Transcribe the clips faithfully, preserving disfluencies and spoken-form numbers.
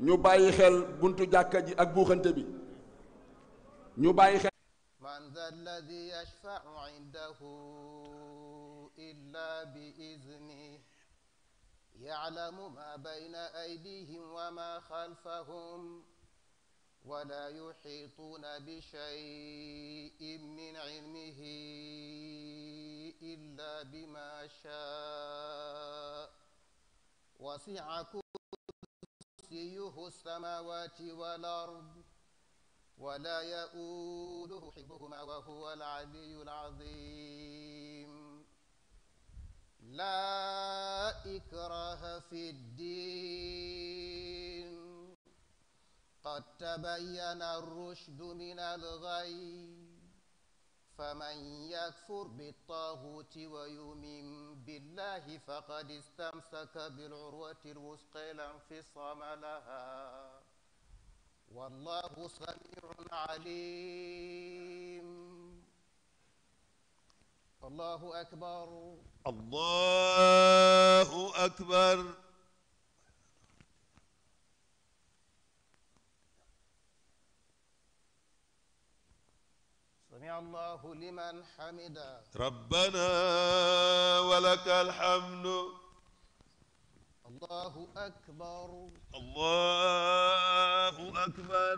ñu bàyyi xel buntu jàkka ji ak buuxante bi ñu bàyyi xel man dha alladi yashfa'u indahu illa bi iznihi ya'lamu ma bayna aydihim wa ma khalfahum ولا يحيطون بشيء من علمه إلا بما شاء وسع كرسيه السماوات والأرض ولا يؤوده حفظهما وهو العلي العظيم لا إكراه في الدين قد تبين الرشد من الغي فمن يكفر بالطاغوت ويؤمن بالله فقد استمسك بالعروة الوثقى لا انفصام لها والله سميع عليم الله أكبر الله أكبر سمع الله لمن حمده ربنا ولك الحمد الله أكبر الله أكبر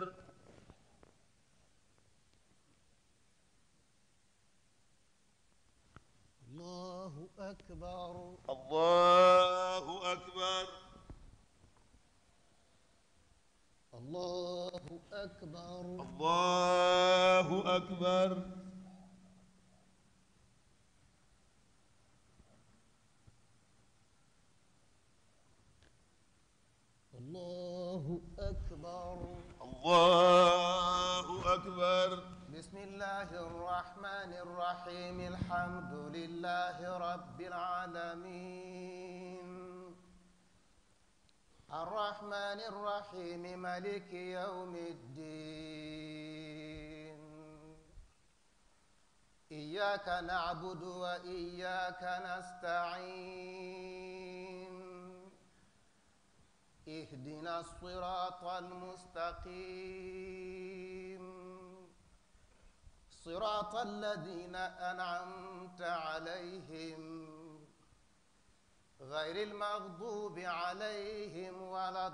الله أكبر الله أكبر الله أكبر الله أكبر الله أكبر الله أكبر بسم الله الرحمن الرحيم الحمد لله رب العالمين الرحمن الرحيم مالك يوم الدين إياك نعبد وإياك نستعين اهدنا الصراط المستقيم صراط الذين أنعمت عليهم غير المغضوب عليهم ولا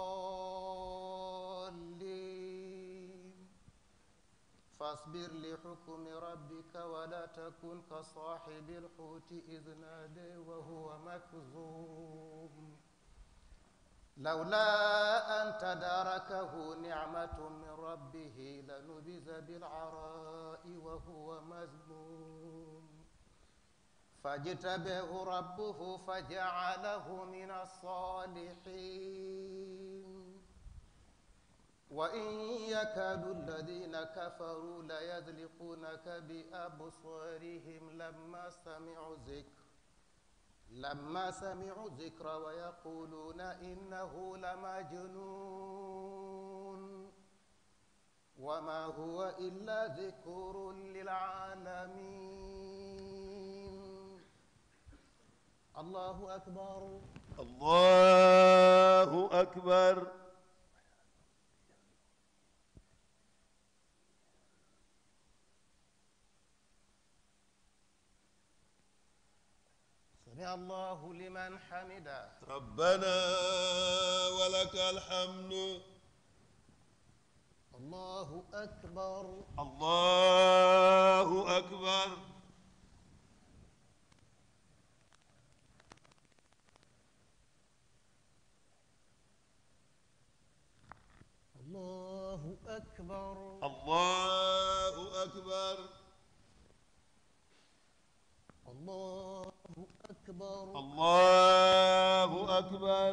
الضالين فاصبر لحكم ربك ولا تكن كصاحب الحوت إذ نادى وهو مكظوم لولا أن تداركه نعمة من ربه لنبذ بالعراء وهو مذموم فاجتبه ربه فجعله من الصالحين وإن يكاد الذين كفروا ليزلقونك بأبصارهم لما سمعوا ذكر لما سمعوا الذكر ويقولون إنه لمجنون وما هو إلا ذكر للعالمين الله أكبر الله أكبر سمع الله لمن حمده ربنا ولك الحمد الله أكبر الله أكبر الله أكبر الله أكبر الله أكبر الله أكبر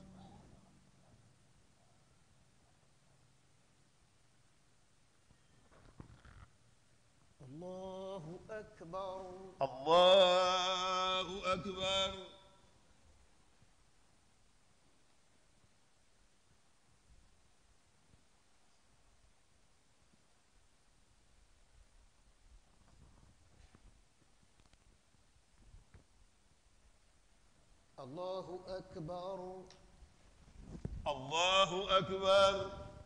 الله أكبر الله أكبر الله أكبر الله أكبر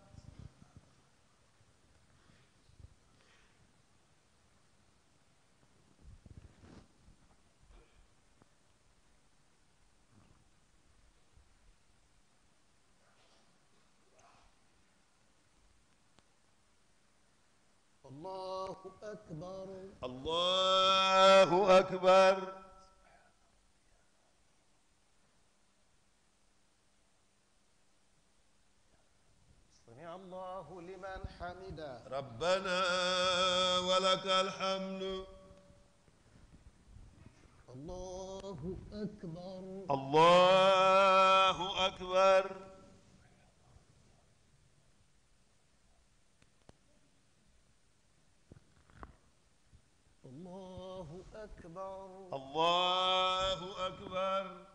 الله أكبر الله أكبر سمع الله لمن حمده ربنا ولك الحمد الله أكبر الله أكبر الله أكبر الله أكبر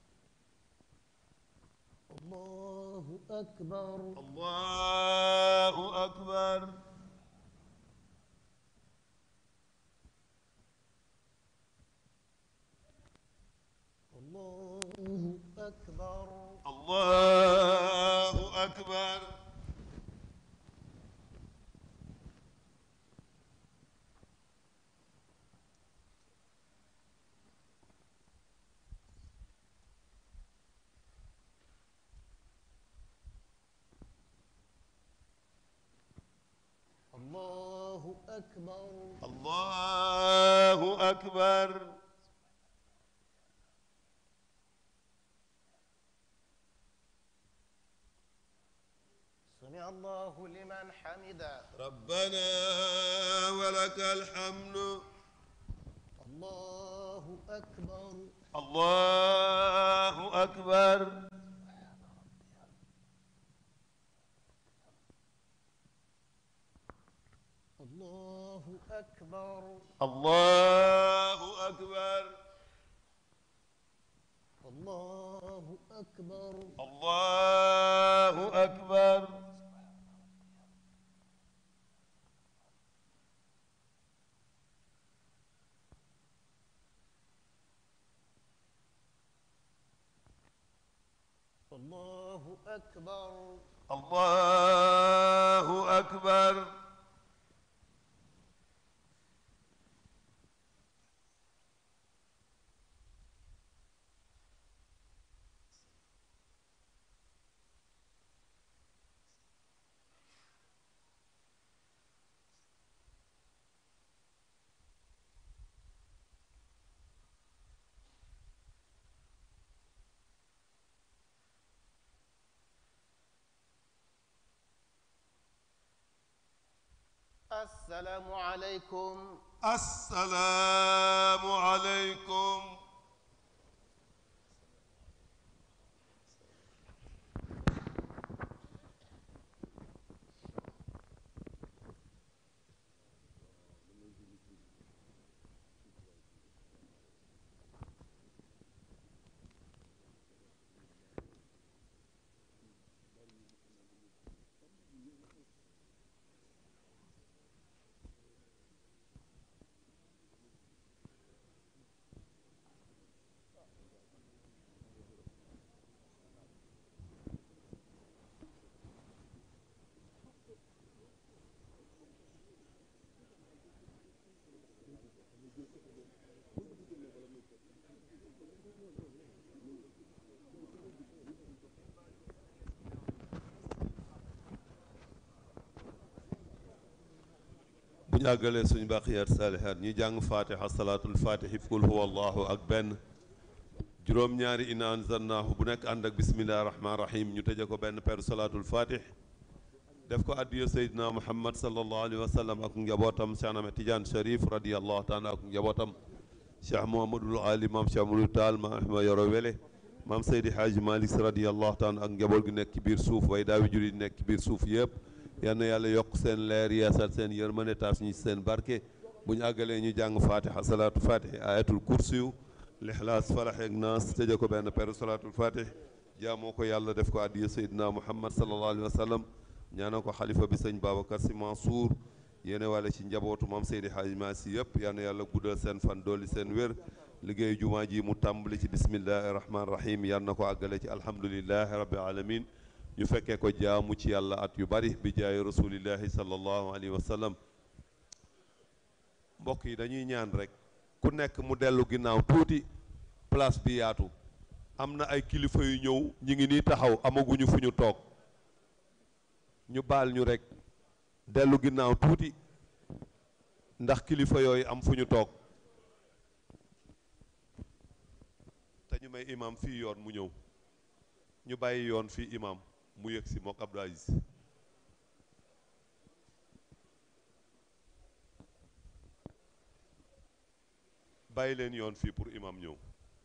الله أكبر الله أكبر الله أكبر الله أكبر الله أكبر الله أكبر سمع الله لمن حمده ربنا ولك الحمد الله أكبر الله أكبر الله أكبر الله أكبر الله أكبر الله أكبر الله أكبر الله أكبر السلام عليكم السلام عليكم bu ñu àggalee suñu baqiyaat saalihaat ñi jàng fatiha salaatul fatihi qul huwa allahu ak benn juróom-ñaari inna anzalnaahu bu nekk ànd ak bismillahi rahmaani rahim ñu tëje ko benn peru salaatul fatih def ko addiya seydina muhammad sallallahu alayhi wa sallam ak njabootam Cheikh Ahmed Tidiane Cherif radiyallahu taala ak njabootam Cheikh Mouhamadul Ali maam Cheikh Amadou Taal maam Ahmad Yoro Wele maam Seydi Hadji Malick radiyallahu taala ak njaboot gi nekk ci biir suuf way daawi jur yi nekk ci biir suuf yëpp yal na yàlla yokk seen leer yeesal seen yërmande taas ñu seen barke bu ñu àggalee ñu jàng fatiha salaatu fatih ayatul kursiyu lixlaas falax ak naas tëje ko benn peru salaatul fatih jaamoo ko yàlla def ko addiya seydina muhammad sallallahu alayhi wa sallam ñaanal ko xalifa bi sëñ Babacar Sy Mansour yéene wàlle ci njabootu maam Seydi Hadji Malick Sy yëpp yal na yàlla guddal seen fan dooli seen wér liggéeyu jumaa ji mu tàmbali ci bismillahi rahmaani rahim yal na ko àggale ci alhamdulillahi rabbil alamin ñu fekkee ko jaamu ci yàlla at yu bari bi jaay rasulillahi sallallahu alayhi wa sallam. mbokk yi dañuy ñaan rek ku nekk mu dellu ginnaaw tuuti, place bi yaatu. am na ay kilifa yu ñëw ñi ngi nii taxaw amaguñu fu ñu toog, ñu baal ñu rek dellu ginnaaw tuuti ndax kilifa yooyu am fu ñu toog. te ñu may imam fii yoon mu ñëw, ñu bàyyi yoon fii imam mu yëg si mook Abdou Aziz. bàyyi leen yoon fii pour imam ñëw.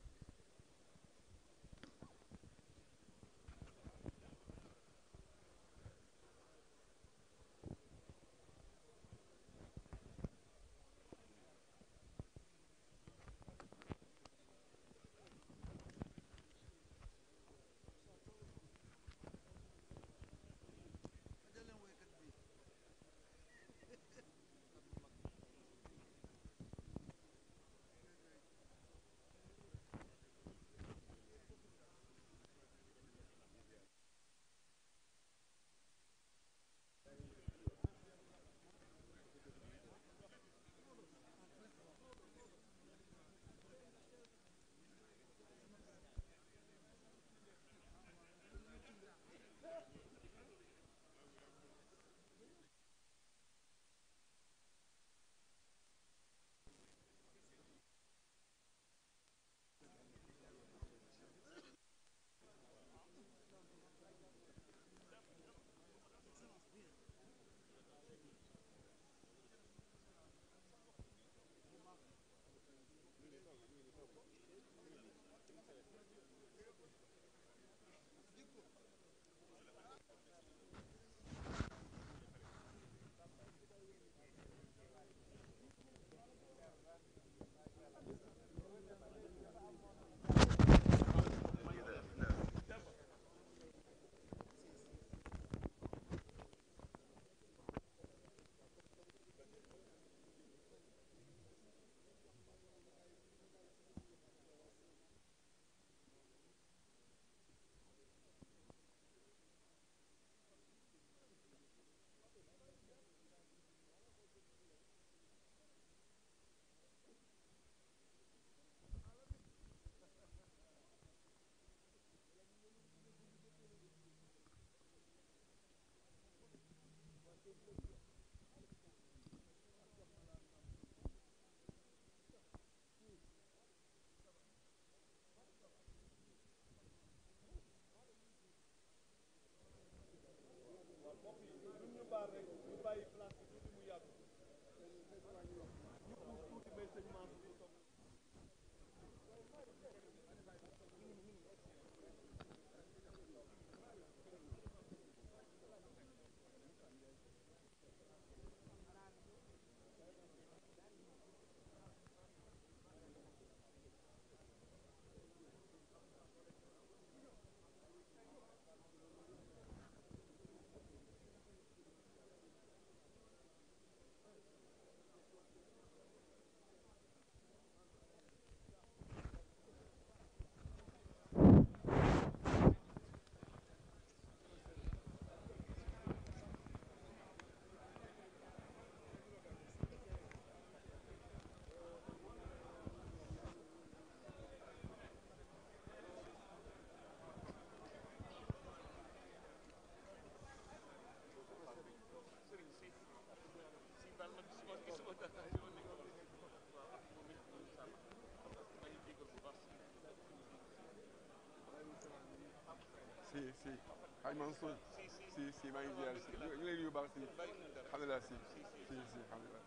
si si xaj Mansour si si maa ngi ziar si ñu ngi lay nuyu baax si alhamdulilah si si si alhamdulilah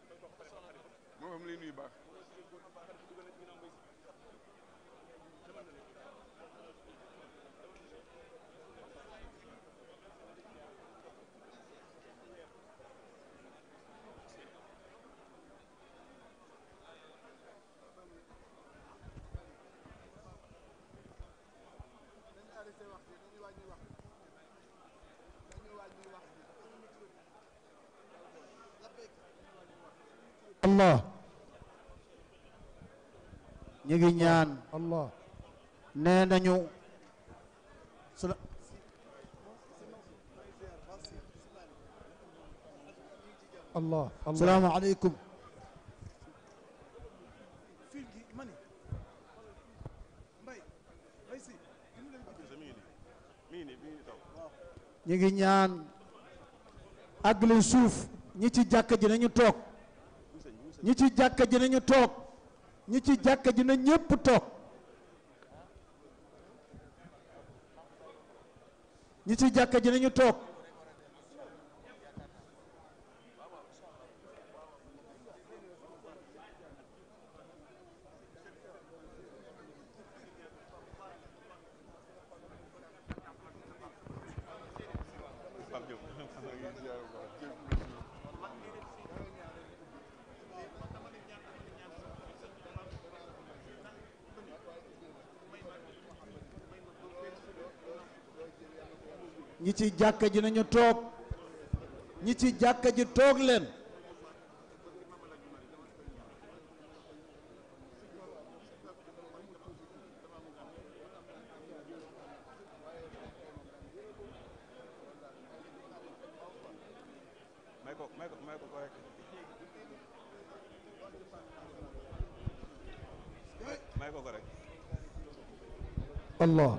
moom mu lay nuyu baax Allah ñu ngi ñaan Allah nee nañu Allah salaamu aleykum. ñu ngi ñaan àggale suuf ñi ci jàkka ji nañu toog ñi ci jàkka ji nañu toog ñi ci jàkka ji na ñépp toog ñi ci jàkka ji nañu toog ñi ci jàkka ji nañu toog ñi ci jàkka ji toog leen may ko may ko may ko rek may ko ko rek Allah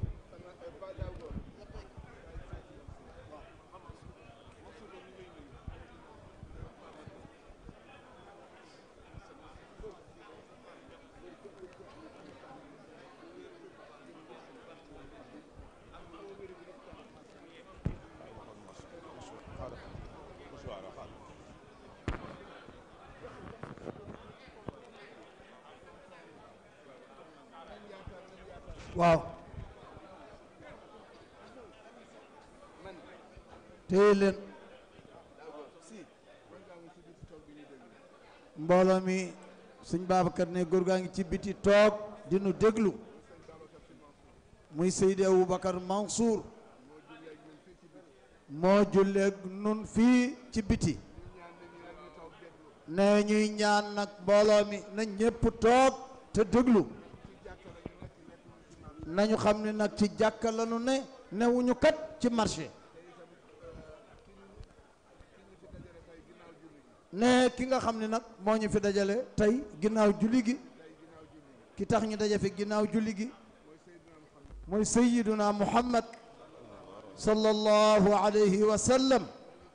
waaw téye leen mbooloo mi sëñ Babacar ne góor gaa ngi ci biti toog di nu déglu muy Seydi Aboubacar Mansour moo julleeg nun fii ci biti ne ñuy ñaan nag mbooloo mi na ñépp toog te déglu nañu xam ne nag ci jàkka lañu ne newuñu kat ci marché ne ki nga xam ne nag moo ñu fi dajale tey ginnaaw julli gi ki tax ñu daje fi ginnaaw julli gi mooy sayyiduna Muhammad sallallahu alayhi wa sallam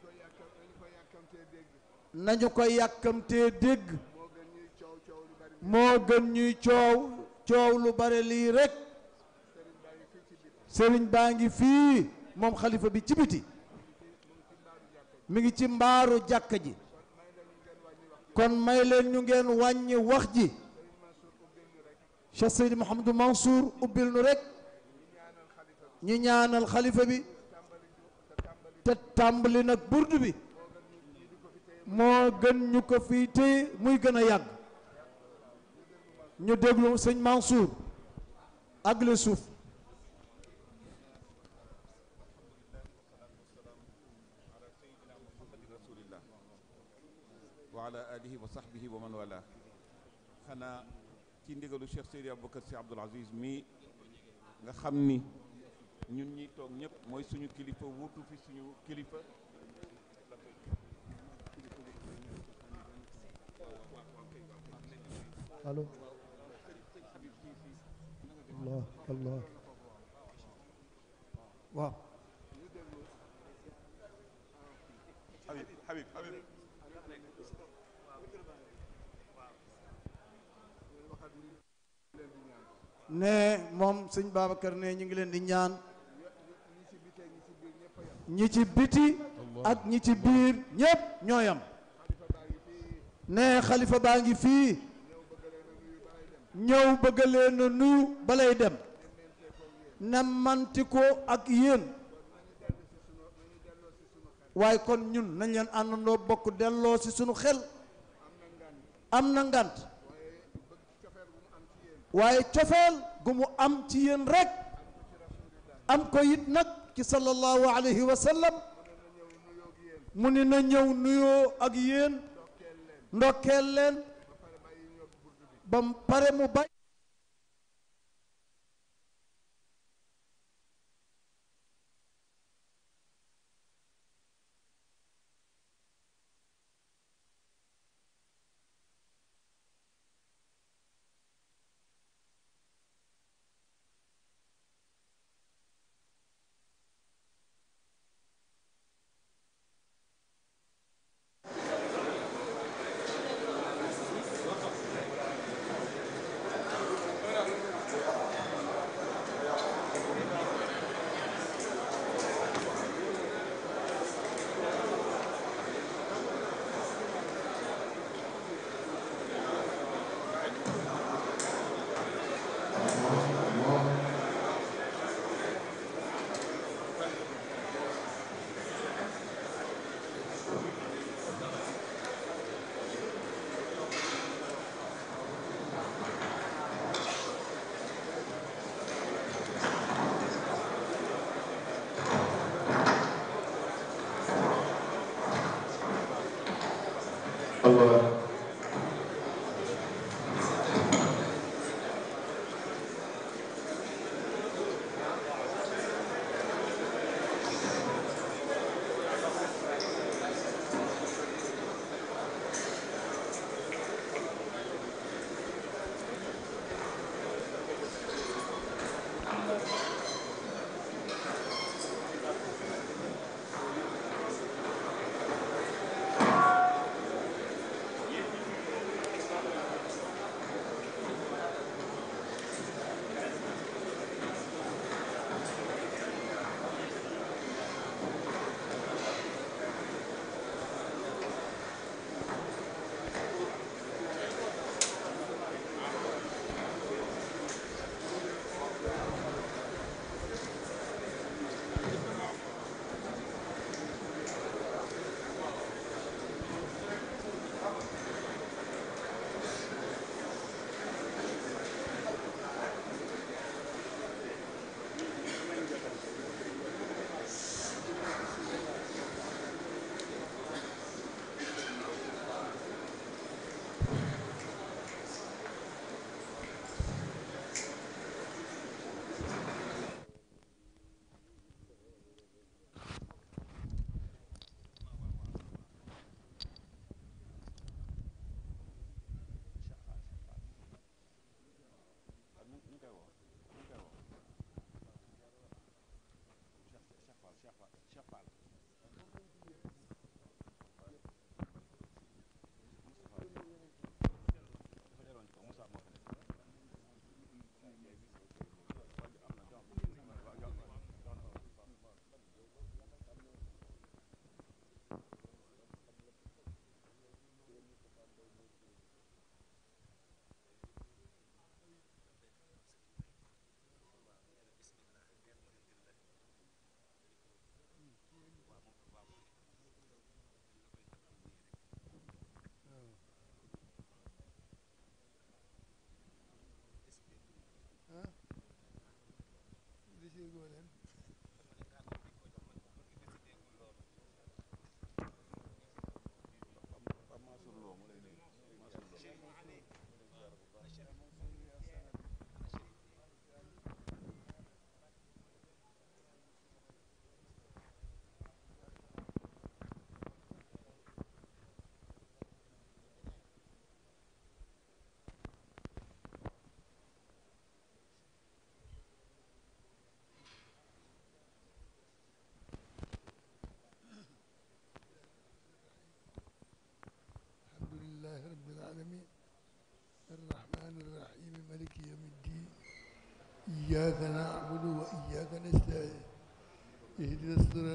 nañu ko yàkkamtee dégg moo gën ñuy coow coow lu bare lii rek sëriñ baa ngi fii moom xalifa bi ci biti mi ngi ci mbaaru jàkka ji kon may leen ñu ngeen wàññi wax ji Cheikh Seydi Mouhamadou Mansour ubbil nu rek ñi ñaanal xalifa bi te tàmbali nag burdu bi moo gën ñu ko fii téye muy gën a yàgg ñu déglu sëñ Mansour ak le suuf wa ala alihi wa sahbihi wa man wala xanaa ci ndigalu Cheikh Seydi Aboubacar Sy Abdoul Aziz mi nga xam ni ñun ñi toog ñëpp mooy suñu kilifa wuutu fi suñu kilifa allo Allah Allah waaw Habib Habib Habib ne moom sëñ Babacar ne ñu ngi leen di ñaan ñi ci biti ak ñi ci biir ñépp ñooyam ne xalifa baa ngi fii ñëw bëgg leen a nuyu balay dem na manti ko ak yéen waaye kon ñun nañ leen àndandoo bokk delloo ci sunu xel am na ngant waaye cofeel gu mu am ci yéen rek am ko it nag ci sallallahu alayhi wa sallam mu ni na ñëw nuyoo ak yéen ndokkeel leen ba pare mu bay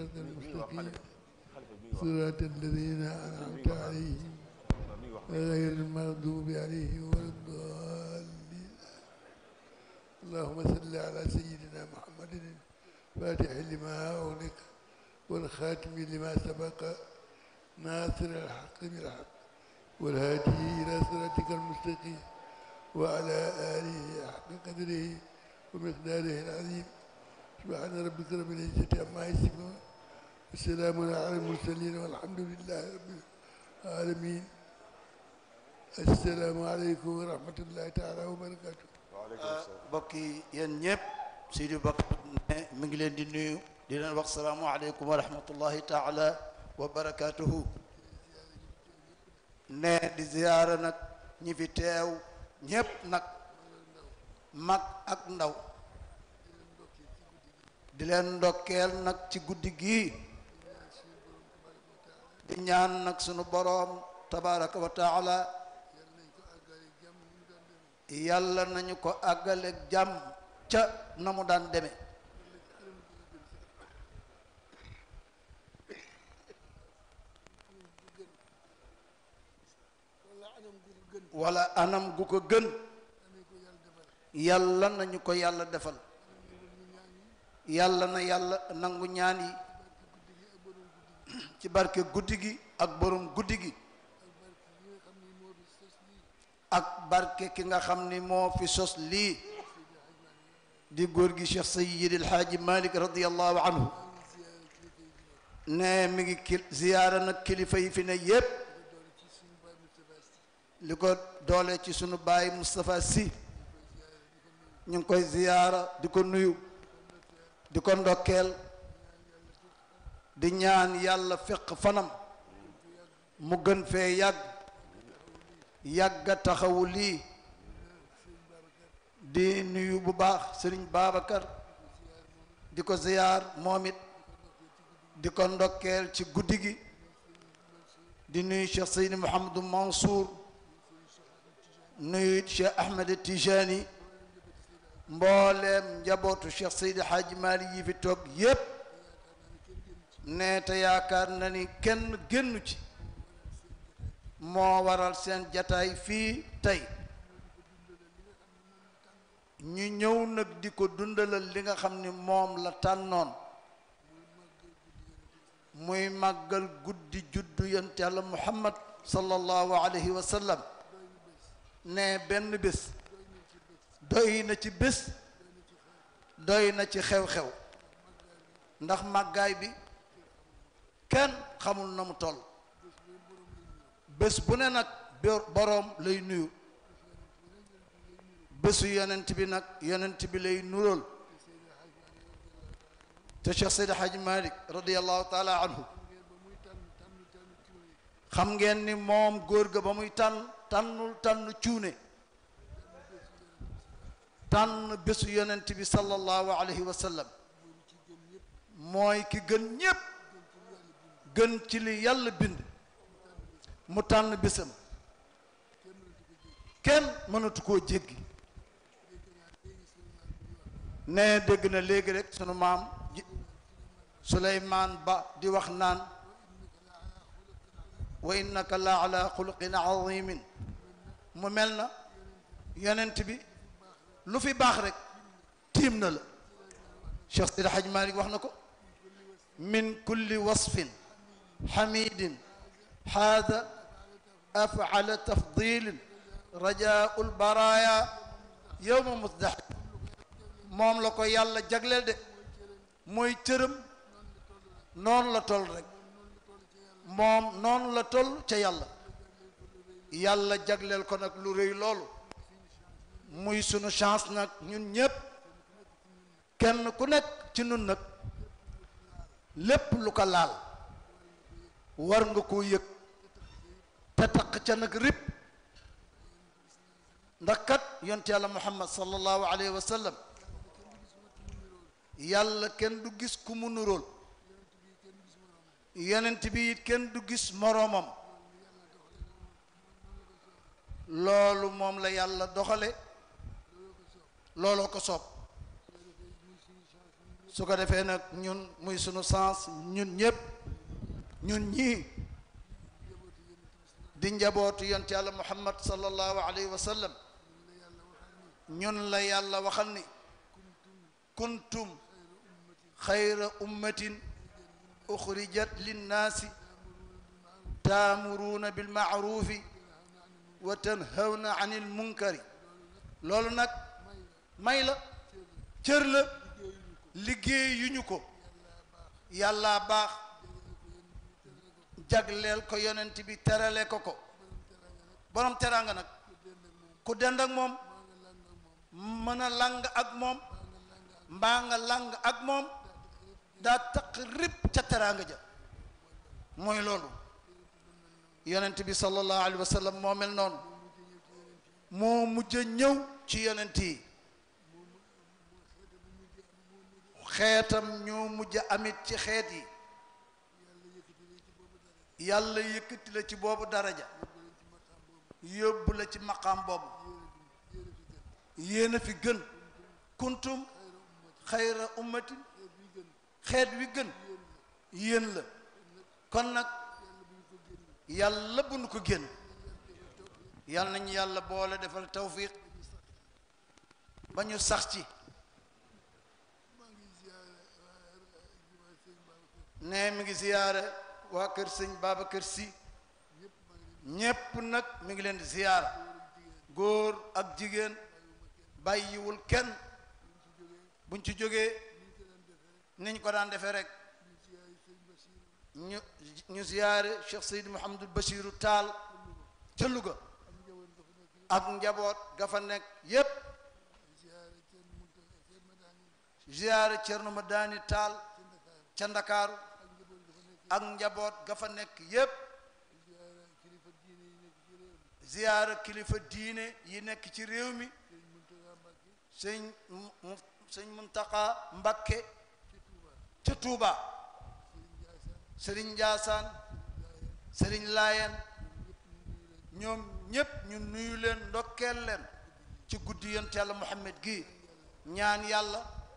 صراط المستقيم صراط الذين أنعمت عليهم غير المغضوب عليهم ولا الضالين. اللهم صل على سيدنا محمد الفاتح لما أغلق والخاتم لما سبق ناصر الحق بالحق والهادي إلى صراطك المستقيم وعلى آله حق قدره ومقداره العظيم. سبحان ربك رب العزة عما يصفون والسلام على المرسلين والحمد لله رب العالمين. السلام عليكم ورحمة الله تعالى وبركاته. mbokk yi yéen ñëpp Seydi Bakar ne mi ngi leen di nuyu di leen wax salaamu aleykum wa rahmatullahi taala wa barakatuhu. ne di ziyaara nag ñi fi teew ñëpp nag mag ak ndaw di leen ndokkeel nag ci guddi gii di ñaan nag sunu boroom tabaraka wa taala yàlla nañu ko àggaleeg jàmm ca na mu daan deme wala anam gu ko gën yàlla nañu ko yàlla defal. yàlla na yàlla nangu ñaan yi ci barke guddi gi ak borom guddi gi ak barke ki nga xam ni moo fi sos lii di góor gi Cheikh Sayyid El Hadji Malick radiyallahu anhu. ne mi ngi ki ziyaara nag kilifa yi fi ne yépp li ko doole ci sunu baay Moustapha Sy ñu ngi koy ziyaara di ko nuyu di ko ndokkeel di ñaan yàlla fekk fanam mu gën fee yàgg yàgga taxawu lii di nuyu bu baax Sëriñ Babacar di ko ziyaar moom it di ko ndokkeel ci guddi gi di nuyu Cheikh Seydi Mouhamadou Mansour nuyu Cheikh Ahmed Tijani mbooleem njabootu Cheikh Seydi Hadji Malick yi fi toog yépp ne te yaakaar na ni kenn génnu ci moo waral seen jataay fii tey ñu ñëw nag di ko dundalal li nga xam ni moom la tànnoon muy màggal guddi juddu yonent Yàlla Muhammad sallallahu alayhi wa sallam. ne benn bés doy na ci bés doy na ci xew-xew ndax màggaay bi kenn xamul na mu toll. bés bu ne nag boroom lay nuyu bésu yonent bi nag yonent bi lay nurool te Cheikh Seydi Hadji Malick radiyallahu taala anhu xam ngeen ni moom góor ga ba muy tànn tànnul tànn cuune tànn bésu yonent bi sallallahu alayhi wa sallam mooy ki gën ñépp gën ci li yàlla bind mu tànn bésam kenn mënatu koo jéggi. ne dégg na léegi rek sunu maam Suleymaan Ba di wax naan wa innaka la ala xuluqin azimin mu mel na yonent bi lu fi baax rek tiim na la. Cheikh Seydi Hadji Malick wax na ko min kulli wasfin xamidin haada afala tafdilin rajaul baraya yowma musdax moom la ko yàlla jagleel de mooy cërëm noonu la toll rek moom noonu la toll ca yàlla yàlla jagleel ko nag lu rëy loolu muy sunu chance nag ñun ñépp kenn ku nekk ci nun nag lépp lu ko laal war nga koo yëg te taq ca nag rip ndax kat yonent yàlla muhammad sallallahu alayhi wa sallam yàlla kenn du gis ku mu nuróol yonent bi it kenn du gis moroomam loolu moom la yàlla doxale looloo ko soob su ko defee nag ñun muy sunu sens ñun ñëpp ñun ñii di njabootu yonent yàlla muhammad sallallahu alayhi wa sallam ñun la yàlla waxal ni kuntum xayra ummatin uxrijat linnaasi taamuruuna bilmaarufi wa tanhawna anil munkari loolu nag may la cër la liggéey yu ñu ko yàlla baax jagleel ko yonent bi terale ko ko borom teraanga nag ku dend ak moom mën a lang ak moom mbaa nga lang ak moom daa taq rib ca teraanga ja mooy loolu yonent bi sallallahu alayhi wa sallam moo mel noonu moo mujj a ñëw ci yonent yi xeetam ñoo mujj a amit ci xeet yi yàlla yëkkati la ci boobu daraja yóbbu la ci maqaam boobu yéen a fi gën kuntum xayra ummatin xeet wi gën yéen la kon nag yàlla bu nu ko génn yàlla nañu yàlla boole defal tawfiq ba ñu sax ci ne mi ngi ziyaare waa kër sëñ Babacar Sy ñépp nag mi ngi leen di ziyaara góor ak jigéen bàyyiwul kenn buñ ci jógee niñ ko daan defee rek ñu ñu ziyaare Cheikh Seydi Mouhamadul Bachiru Taal ca Louga ak njaboot ga fa nekk yépp ziyaare Cerno Madani Taal ca Ndakaaru ak njaboot ga fa nekk yépp ziyaare kilifa diine yi nekk ci réew mi sëñ sëñ Muntaqa Mbakke ca Tuuba sëriñ Njaasaan sëriñ Laayeen ñoom ñépp ñu nuyu leen ndokkeel leen ci guddi yonent yàlla Muhammad gi ñaan yàlla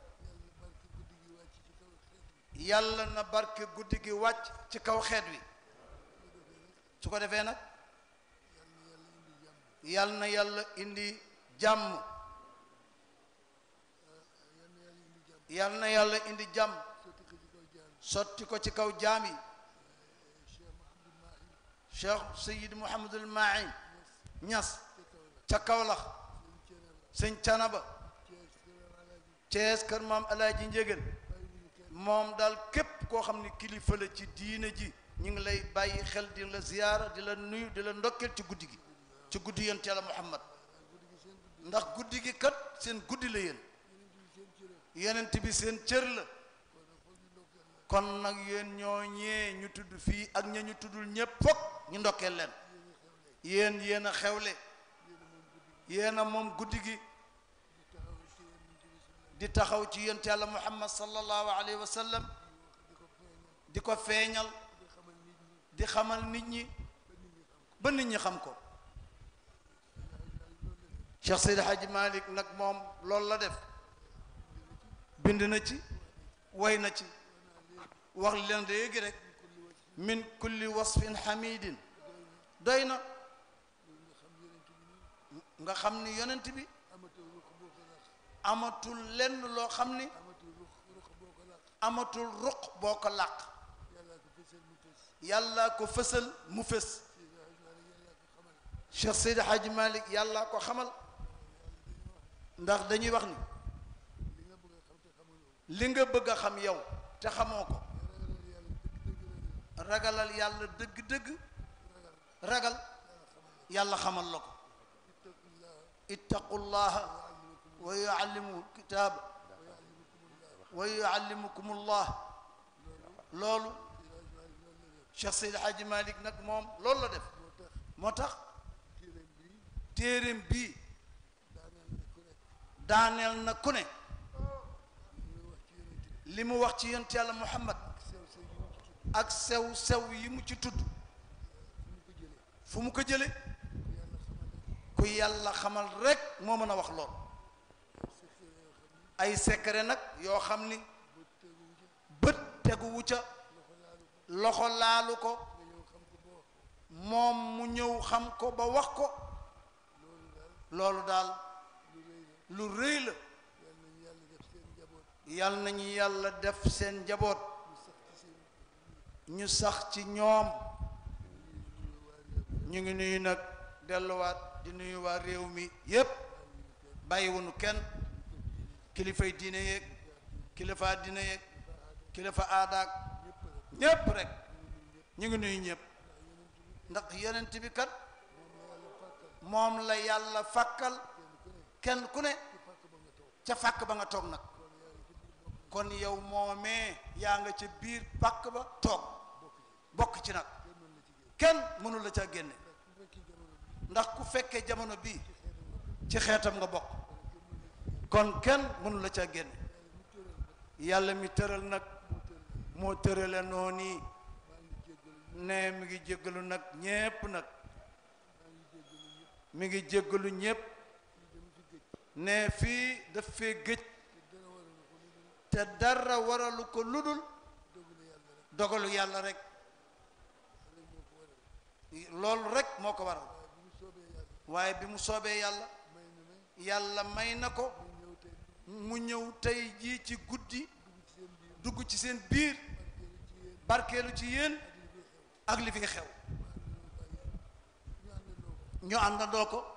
yàlla na barke guddi gi wàcc ci kaw xeet wi su ko defee nag yàlla na yàlla indi jàmm yàlla na yàlla indi jàmm sotti ko ci kaw jaam yi Cheikh Seyid Mouhamadul Mahi Ñas ca Kawlax sëñ Canaba Cees kër maam Alaaji Njégéen moom daal képp koo xam ne kilifa la ci diine ji ñu ngi lay bàyyi xel di la ziyaara di la nuyu di la ndokkeel ci guddi gi ci guddi yonent Yàlla Muhammad ndax guddi gi kat seen guddi la yéen yonent bi seen cër la kon nag yéen ñoo ñee ñu tudd fii ak ña ñu tuddul ñépp fokk ñu ndokkeel leen yéen yéen a xewle yéen a moom guddi gi di taxaw ci yonent Yàlla Muhammad sallallahu alayhi wa sallam di ko feeñal di xamal nit ñi ba nit ñi xam ko Cheikh Seydi Hadji Malick nag moom loolu la def bind na ci way na ci wax leen léegi rek min kulli wasfin hamidin doy na nga xam ni yonent bi amatul lenn loo xam ni amatul ruq boo ko làq yàlla ko fësal mu fës Cheikh Seydi Hadji Malick yàlla ko xamal ndax dañuy wax ni li nga bëgg a xam yow te xamoo ko ragalal yàlla dëgg-dëgg ragal yàlla xamal la ko ittaqullaha wa yuallimu kitaab wa yuallimukum allah loolu Cheikh Seydi Hadji Malick nag moom loolu la def moo tax téeréem bii daaneel na ku ne li mu wax ci yonent Yàlla Muhammad ak sew sew yi mu ci tudd fu mu ko jële ku yàlla xamal rekk moo mën a wax lool ay secret nag yoo xam ni teguwu ca loxo laalu ko moom mu ñëw xam ko ba wax ko loolu daal lu rëy la yal nañu yàlla def seen njaboot ñu sax ci ñoom ñu ngi nuyu nag delluwaat di nuyu waa réew mi yépp bàyyiwunu kenn kilifay diine yeeg kilifa diine yeeg kilifa aadaak ñépp rek ñu ngi nuyu ñépp ndax yonent bi kat moom la yàlla fàkkal kenn ku ne ca fàkk ba nga toog nag kon yow moomee yaa nga ca biir pàkk ba toog bokk ci nag kenn mënul la ca génne ndax ku fekkee jamono bii ci xeetam nga bokk kon kenn mënul la ca génne yàlla mi tëral nag moo tërale noonu ne mi ngi jéggalu nag ñépp nag mi ngi jéggalu ñépp ne fii daf fee gëj te dara waralu ko ludul dogalu yàlla rek loolu rek moo ko waral waaye bi mu soobee yàlla yàlla may na ko mu ñëw tey jii ci guddi dugg ci seen biir barkeelu ci yéen ak li fi xew ñu àndandoo ko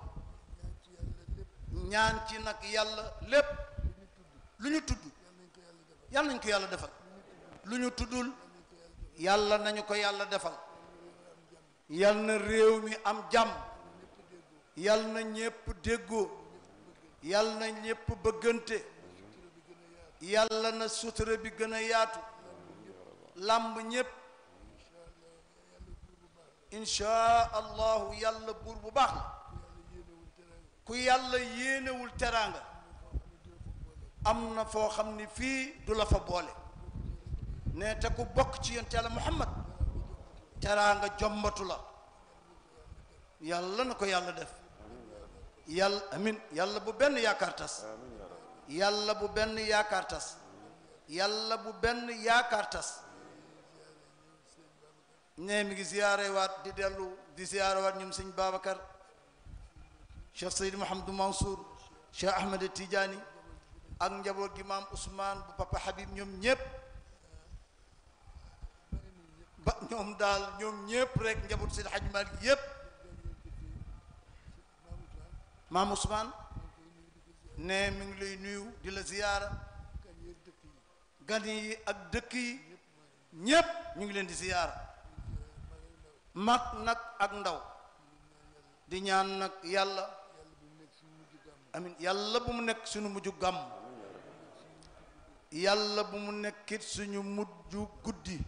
ñaan ci nag yàlla lépp lu ñu tudd yàlla nañ ko yàlla defal lu ñu tuddul yàlla nañu ko yàlla defal yal na réew mi am jàmm yal na ñépp déggoo yal na ñépp bëggante yàlla na sutura bi gën a yaatu làmb ñépp inshaa allahu yàlla buur bu baax la ku yàlla yéenewul teraanga am na foo xam ni fii du la fa boole ne te ku bokk ci yonent yàlla muhammad teraanga jombatu la yàlla na ko yàlla def yàlla amin yàlla bu benn yaakaar tas yàlla bu benn yaakaar tas yàlla bu benn yaakaar tas ne mi ngi ziyaare waat di dellu di ziyaare waat ñoom sëñ Babacar Cheikh Seyd Mouhamadou Mansour Cheikh Ahmed Tidiane ak njaboot gi maam Ousmane bu papa Habib ñoom ñépp ba ñoom daal ñoom ñépp rek njaboot Seydi Hadji Malick yépp maam Ousmane ne mi ngi lay nuyu di la ziyaara gan yi ak dëkk yi ñépp ñu ngi leen di ziyaara mag nag ak ndaw di ñaan nag yàlla amin yàlla bu mu nekk suñu mujju gàmm yàlla bu mu nekkit suñu mujju guddi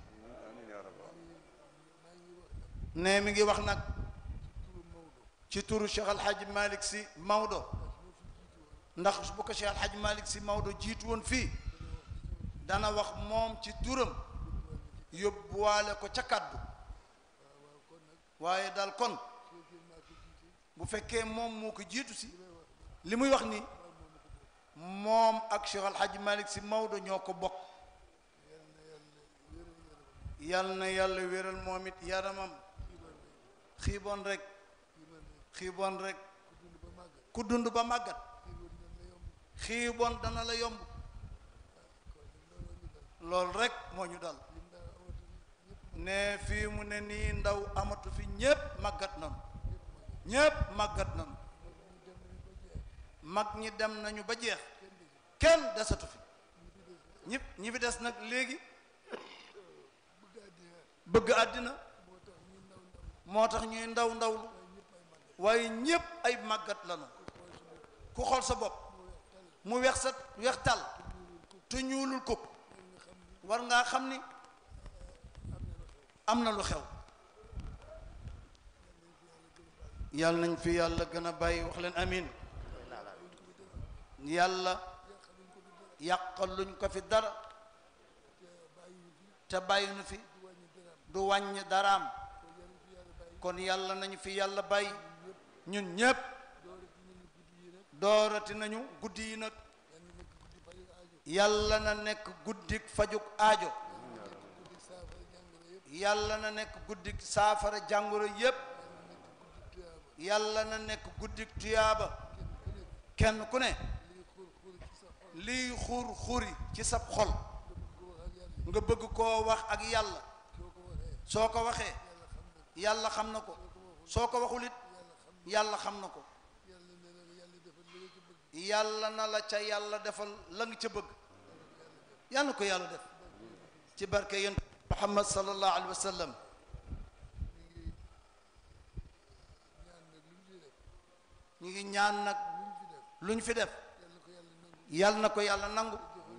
ne mi ngi wax nag ci turu Cheikh Al Hadj Malick Sy Maodo ndax bu ko Cheikh Al Hadj Malick Sy Maodo jiitu woon fii dana wax moom ci turam yóbbuwaale ko ca kàddu waaye daal kon bu fekkee moom moo ko jiitu si li muy wax ni moom ak Cheikh Al Hadj Malick Sy Maodo ñoo ko bokk yal na yàlla wéral moom it yaramam xiiboon rek xiiboon rek ku dund ba màggat xiiboon dana la yomb loolu rek moo ñu dal ne fii mu ne nii ndaw amatu fi ñépp màggat nanu ñépp màggat nanu mag ñi dem nañu ba jeex kenn desatu fi ñi ñi fi des nag léegi bëgg àddina moo tax ñuy ndaw ndawlu waaye ñépp ay màggat lanu ku xool sa bopp mu weex sa weex tal te ñuulul ko war ngaa xam ni am na lu xew yàlla nañ fi yàlla gën a bàyyi wax leen amin yàlla yàqaluñ ko fi dara te bàyyi nu fi du wàññi daraam kon yàlla nañu fi yàlla bàyyi ñun ñépp doorati nañu guddi yi nag yàlla na nekk guddik fajuk aajo yàlla na nekk guddik saafara jàngoro yépp yàlla na nekk guddik tuyaaba kenn ku ne liy xur xuri ci sab xol nga bëgg koo wax ak yàlla soo ko waxee yàlla xam na ko soo ko waxul it yàlla xam na ko yàlla na la ca yàlla defal la nga ca bëgg yàlla ko yàlla def ci barke yonent Muhammad sallallahu alayhi wa sallam ñu ngi ñaan nag lu ñu fi def yàlla na ko yàlla nangu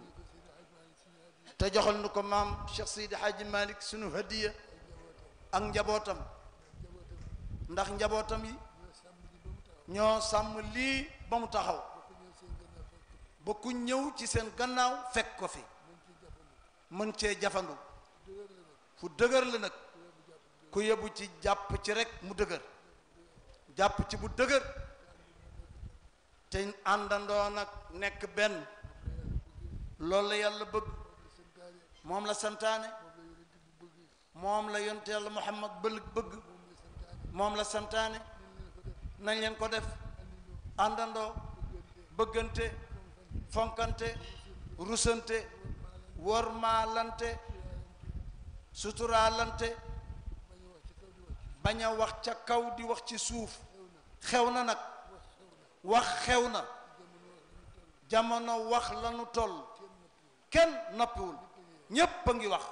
te joxal nu ko maam Cheikh Seydi Hadji Malick sunu hadiya ak njabootam ndax njabootam yi ñoo sàmm lii ba mu taxaw ba ku ñëw ci seen gannaaw fekk ko fi mën cee jafandu fu dëgër la nag ku yebu ci jàpp ci rek mu dëgër jàpp ci bu dëgër te àndandoo nag nekk benn loolu la yàlla bëgg moom la santaane moom la yonte yàlla Muhammad bëgg bëgg moom la santaane nañ leen ko def àndandoo bëggante fonkante rusante wormaalante suturaalante bañ a wax ca kaw di wax ci suuf xew na nag wax xew na jamono wax lanu toll kenn noppiwul ñépp a ngi wax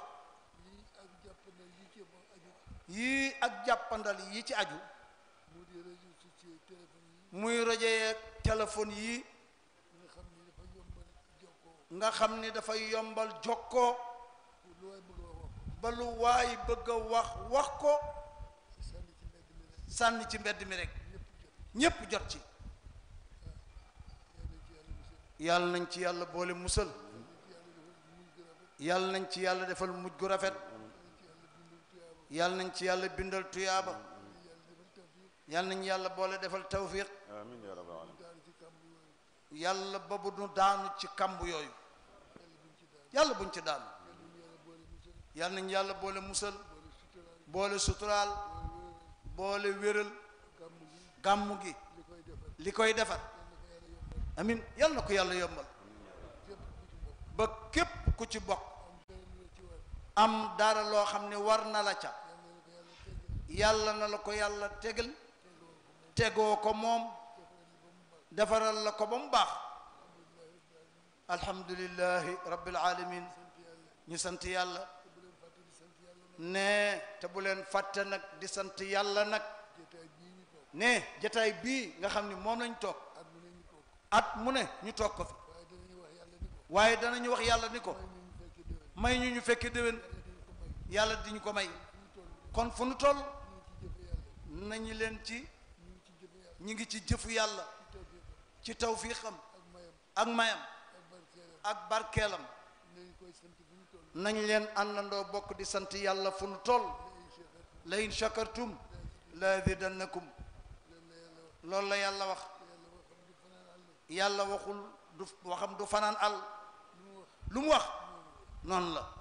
yii ak jàppandal yi ci aju muy rajo yeeg téléphone yi nga xam ni dafay yombal jokkoo ba lu waay bëgg a wax wax ko sànni ci mbedd mi rek ñépp jot ci yàlla nañ ci yàlla boole musal yàlla nañ ci yàlla defal mujj gu rafet yàlla nañ ci yàlla bindal tuyaaba yàlla nañ yàlla boole defal tawfiq amiin yaa rabbal aalamiin yàlla ba bu nu daanu ci kamb yooyu yàlla buñ ci daanu yàlla nañ yàlla boole musal boole suturaal boole wéral gàmmu gi li koy defar amin yàlla na ko yàlla yombal ba képp ku ci bokk am dara loo xam ne war na la ca yàlla na la ko yàlla tegal tegoo ko moom defaral la ko ba mu baax alhamdulillahi rabbil alamin ñu sant yàlla ne te bu leen fàtte nag di sant yàlla nag ne jataay bii nga xam ne moom lañ toog at mu ne ñu toog ko fi waaye danañu wax yàlla ni ko may ñu ñu fekke déwén yàlla di ñu ko may kon fu nu toll nañu leen ci ñu ngi ci jëfu yàlla ci tawfiixam ak mayam ak barkeelam nañ leen àndandoo bokk di sant yàlla fu nu toll la in shakartum la azidannakum loolu la yàlla wax yàlla waxul du waxam du fanaan àll lu mu wax noonu la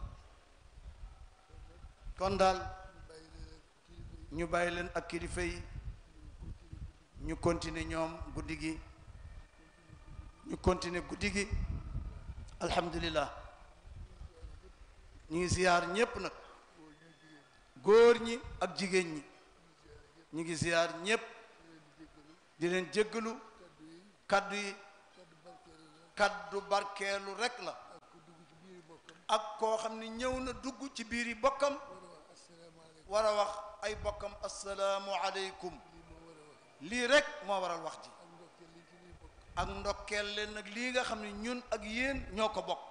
kon daal ñu bàyyi leen ak kilifa yi ñu continuer ñoom guddi gi ñu continuer guddi gi alhamdulillah ñu ngi ziyaar ñépp nag góor ñi ak jigéen ñi ñu ngi ziyaar ñépp di leen jéggalu kaddu yi kaddu barkeelu rek la ak koo xam ne ñëw na dugg ci biir yi bokkam war a wax ay bokkam assalaamu aleykum lii rek moo waral wax ji ak ndokkeel leen nag lii nga xam ne ñun ak yéen ñoo ko bokk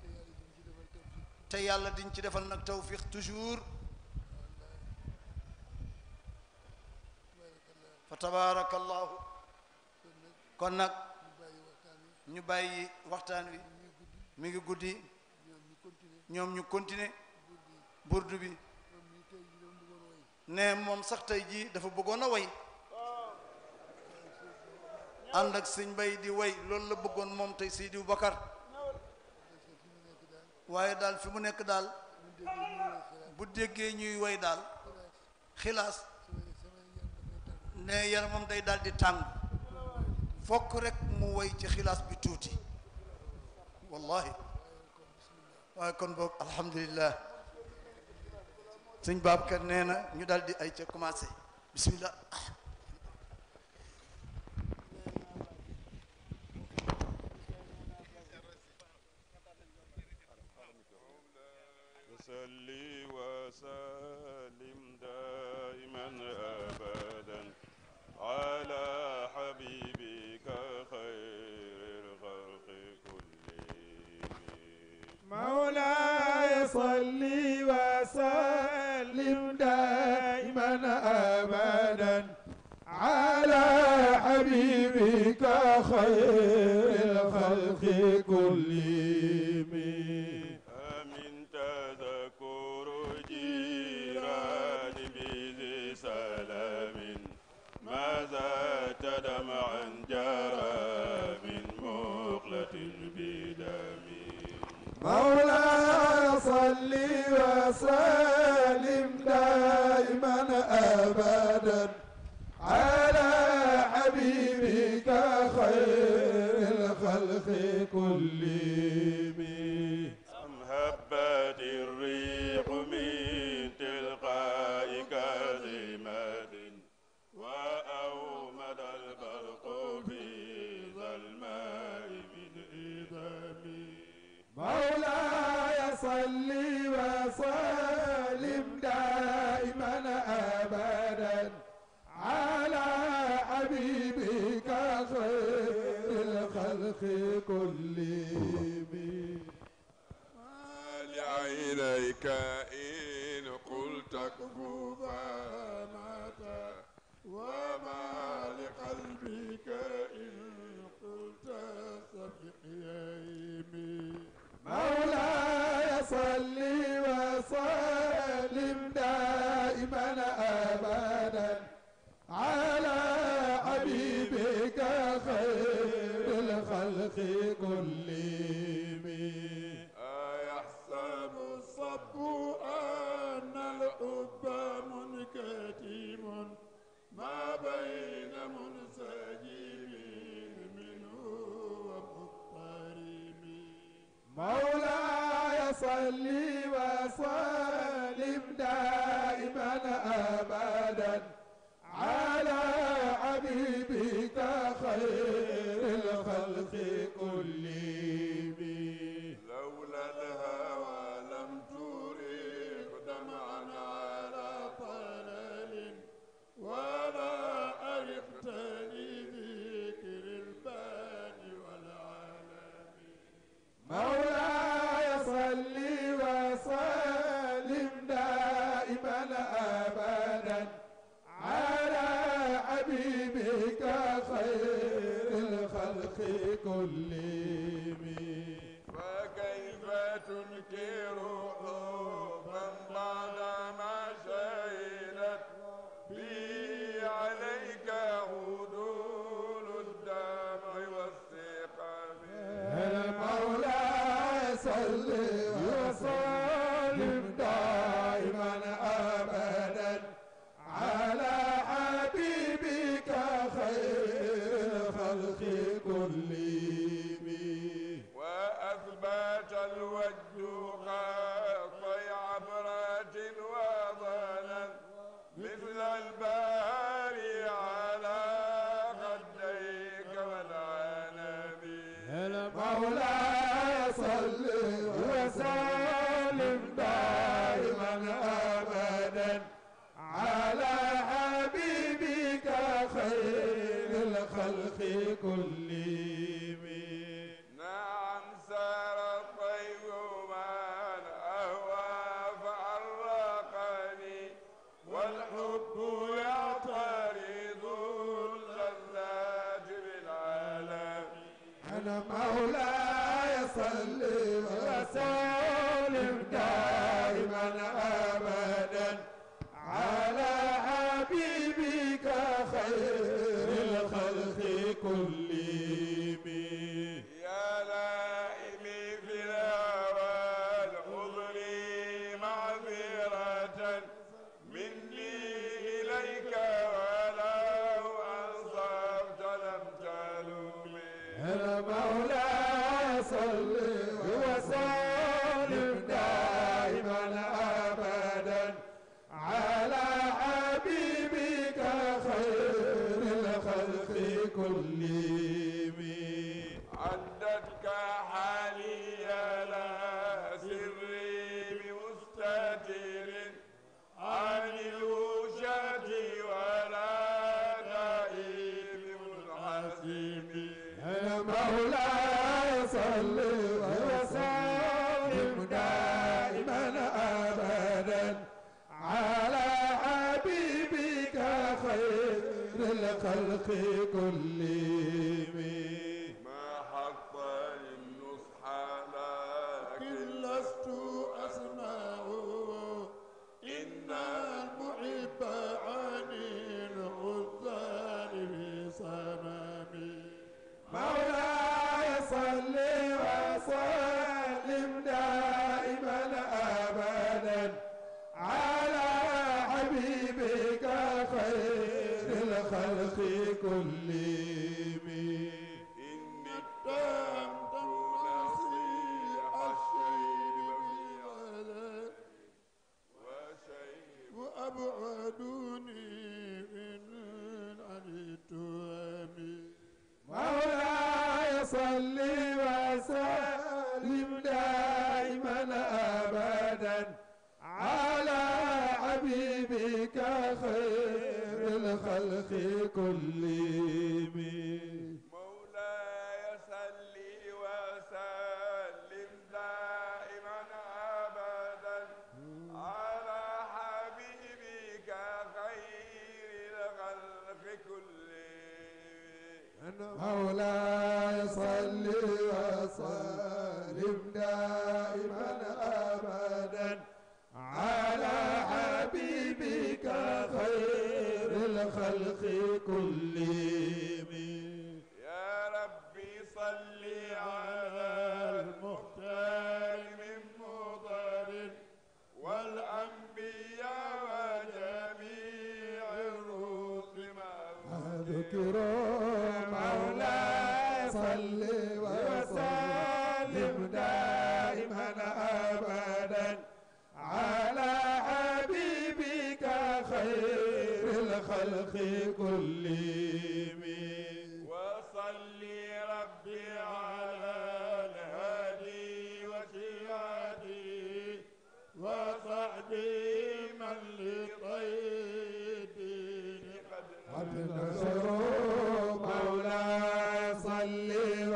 te yàlla diñ ci defal nag tawfiq toujours fa tabaarakallahu kon nag ñu bàyyi waxtaan wi mi ngi guddi ñoom ñu continuer burdu bi ne moom sax tey jii dafa bëggoon a way ànd ak sëñ bay di way loolu la bëggoon moom tey Seydi Bakar waaye daal fi mu nekk daal bu déggee ñuy woy daal xilaas ne yaramam day daal di tàng fokk rek mu woy ci xilaas bi tuuti wallahi waaye kon boog alhamdulillah sëñ Babacar nee na ñu daal di ay ca commencé bismillah صلي وسلم دائما أبدا على حبيبك خير الخلق كلهم مولاي صل وسلم دائما أبدا على حبيبك خير الخلق كلهم آمين تذكر جيران بذي سلام ماذا تدمعا جرى من مقلة بدم مولاي صل وسلم دائما أبدا على حبيبك خير الخلق كلهم أم هبت الريح من تلقاء كاظمة وأومد البرق في ظلماء من إدم مولاي صل وسلم دائما أبدا على حبيبك خير الخلق كلهم ما لعينيك إن قلت كفوا فمات وما لقلبك إن قلت سبح يمي مولاي صل وسلم دائما أبدا على حبيبك خير الخلق كلهم أيحسب الصب أن الحب منكتم ما بين منسجم منه ومضطرب مولاي صل وسلم دائما أبدا على حبيبك خير الخلق كلهم لولا الهوى لم تريق دمعا على طلل ولا أرقت لذكر البان والعالم مولاي صل وسلم دائما أبدا على حبيبك خير الخلق كلهم فكيف تنكر حبا بعدما شهدت به عليك عدول الدمع والسقم مولاي صل وسلم دائما أبدا على حبيبك خير الخلق كلهم وأثبت الوجه خطي عبرة وظنا مثل البهار على خديك والعنب مولاي صل وسلم دائما أبدا على حبيبك خير الخلق كلهم نعم سار الطيب من أهوى فعرقني والحب يعترض اللذات بالعالم أنا مولاي صل وسلم دائما أبدا على حبيبك خير الخلق كلهم يا لائمي في الهوى الحضر معذرة مولاي صل وسلم دائما أبدا على حبيبك خير الخلق كلهم عدتك حالي لا سري بمستتر عن الوجد ولا دائم منحسب مولاي صل وسلم دائما أبدا على حبيبك خير الخلق كلهم ما حق للنصح لكن لست أسمع إن المحب عن العذال في صمامي مولاي صل وسلم دائما أبدا على حبيبك خير الخلق كلهم إني اتهمت نصيح الشيب وشيب وأبعدوني من عن التهم مولاي صل وسلم دائما أبدا على حبيبك خير الخلق كلهم مولاي صل وسلم دائما أبدا على حبيبك خير الخلق كلهم مولاي صل وسلم دائما أبدا على حبيبك خير الخلق كلهم يا ربي صل على المختار من مضر والأنبياء وجميع الرسل ما ذكروا مولاي صل وسلم دائما أبدا على حبيبك خير الخلق كلهم وصلي ربي على الهادي وشيعته وصحبه من لطيب قد نصروا مولاي صل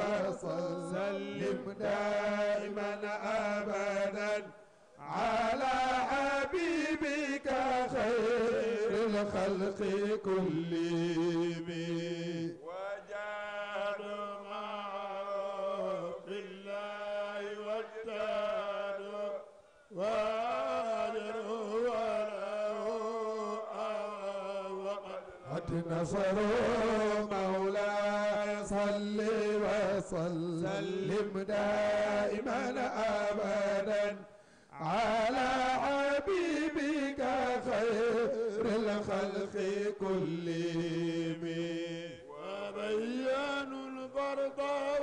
وسلم دائما أبدا على حبيبك خير الخلق كلهم وجادوا معه بالله واجتهدوا وهاجروا وله وقد قد نصروا مولاي صل وسلم دائما أبدا على حبيبك خير الخلق كلهم وبينوا الفرض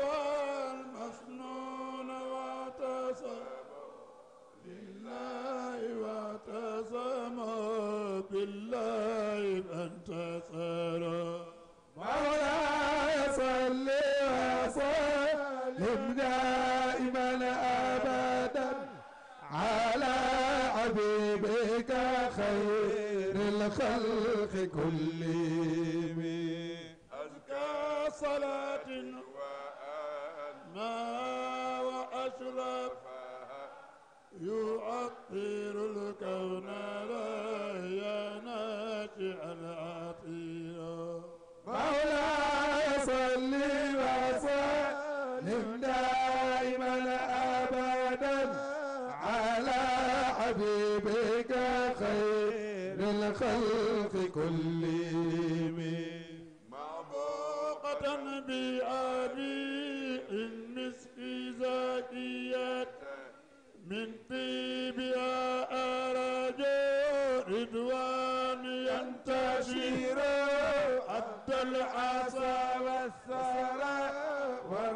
والمسنون واعتصموا بالله واعتصموا بالله فانتصروا مولاي صل وسلم دائما أبدا على حبيبك خير الخلق كلهم أزكى صلاة ما وأشرف يعطر الكون لا يا ناشع العطير مولاي صل وسلم دائما أبدا على حبيبك خير الخلق كلهم معبوقة بأبي المسك زاكية من طيبها أرجو رضوان ينتشر حتى العصا والثرى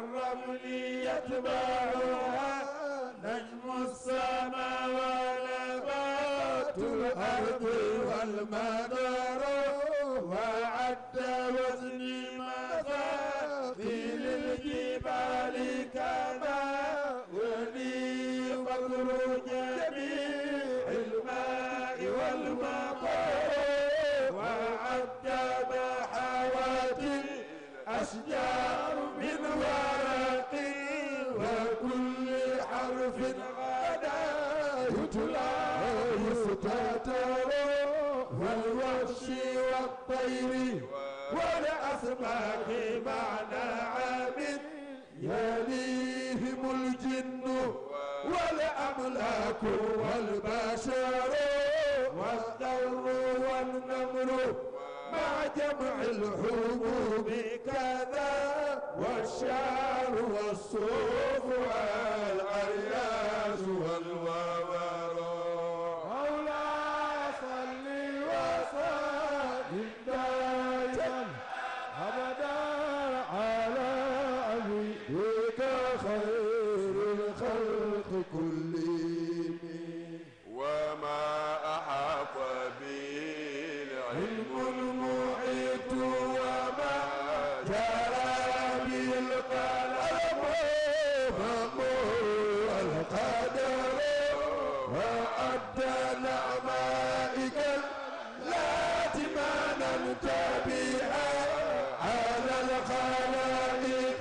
يتبعها نجم السماء ونبات الأرض والمدار وعد وزن مثاقيل الجبال كما ولي قدر جميع الماء والمطر وعد بحوات الأشجار من ورق وكل حرف غدا يتلى يستتر والوحش والطير والأسماك مع نعم يليهم الجن والأملاك والبشر والذر والنمر مع جمع الحبوب كذا والشعر والصوف والأرياس والوبر مولاي صل وسلم دائما أبدا على حبيبك خير الخلق كلهم وما أحاط به العلم المحيط وما جرى به القلم مأمور القدر وأدى نعمائك التي ما نمت بها على الخلائق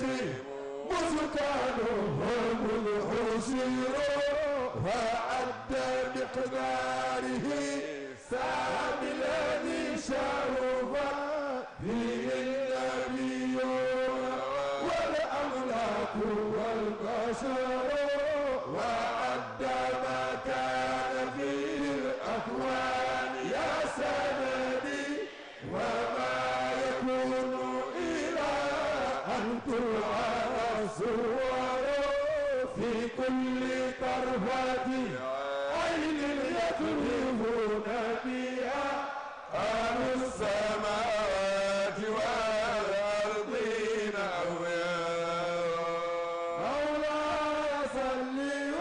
مسكنهم الحسير وعد مقداره سام الذي شرف فيه النبيون والأملاك والبشر وعد ما كان فيه الأكوان يا سندي وما يكون إلى أن ترعى الصور في كل طرفة عين يضربون بها أهل السماوات والأرضين أولياء مولاي صل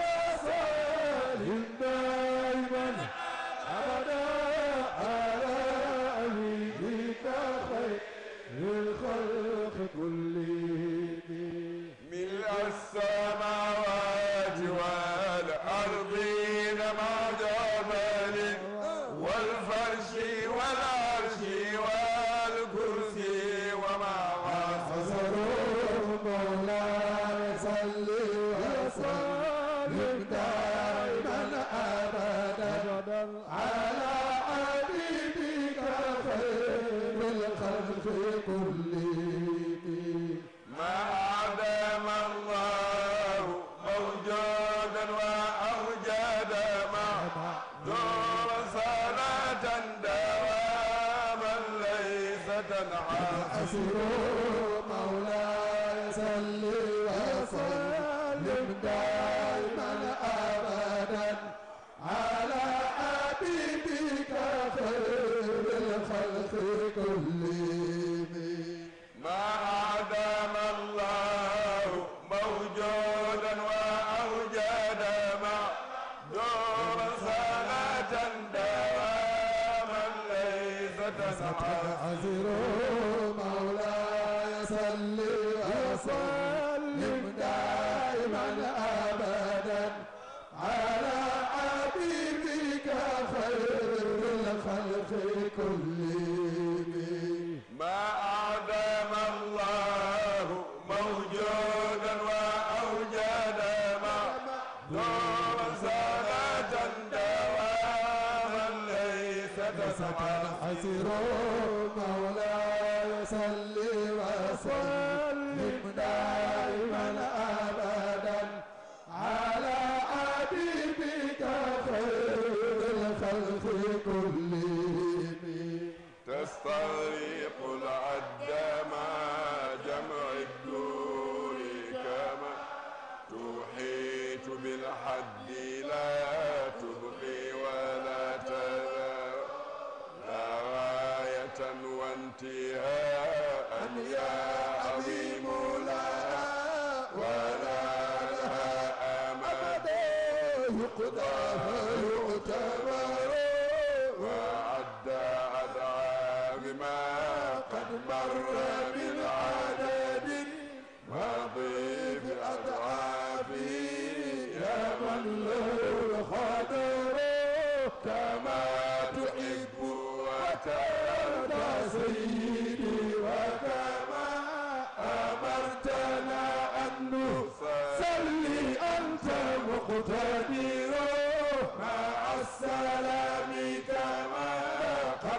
وسلم دائما أبدا على حبيبك خير الخلق كلهم ملء السماوات والأرضين مع جبل والفرش والعرش والكرسي وما حصر مولاي صل وسلم دائما أبدا على حبيبك خير الخلق كلهم ما أعدم الله موجودا وأوجد معدوم صلاة دواما ليس تنعى أسر مولاي صل وسلم دائما أبدا على حبيبك خير الخلق كلهم ما أعدم الله موجودا وأوجد معدوم صلاة دواما ليس تنعى أسر مولاي صل وسلم دائما أبدا على حبيبك خير الخلق كلهم ما أعدم الله موجودا وأوجد معدوم صلاة دواما ليس تسعى أسر مولاي صل وسلم دائما أبدا على حبيبك خير الخلق كلهم تستغرق العد مع جمع الدور كما تحيط بالحد لا تبقي ولا تذر لا غاية وانتهاء يا عظيم لا ولا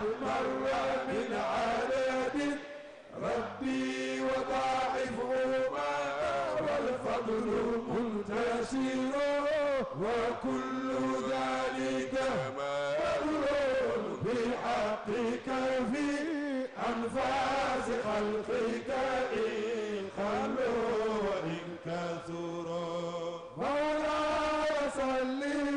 مر من عدد ربي وضاعفه ما والفضل منتشر وكل ذلك مغرور بحقك في أنفاس خلقك إن خلوا وإن كثروا مولاي صل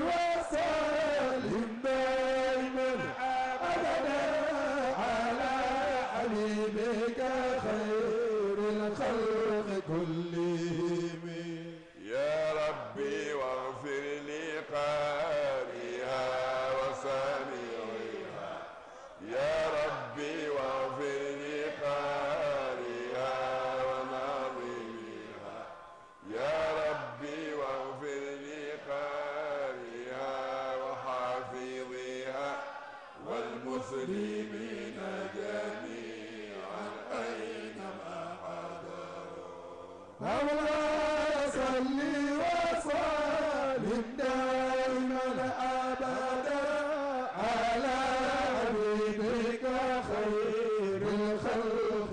وسلم دائما أبدا على حبيبك خير الخلق كلهم يا ربي واغفر لي قارئها وسامعها يا ربي واغفر لي قارئها وناظرها يا ربي واغفر لي قارئها وحافظها والمسلمين جميعا أينما حضروا مولاي صل وسلم دائما أبدا على حبيبك خير الخلق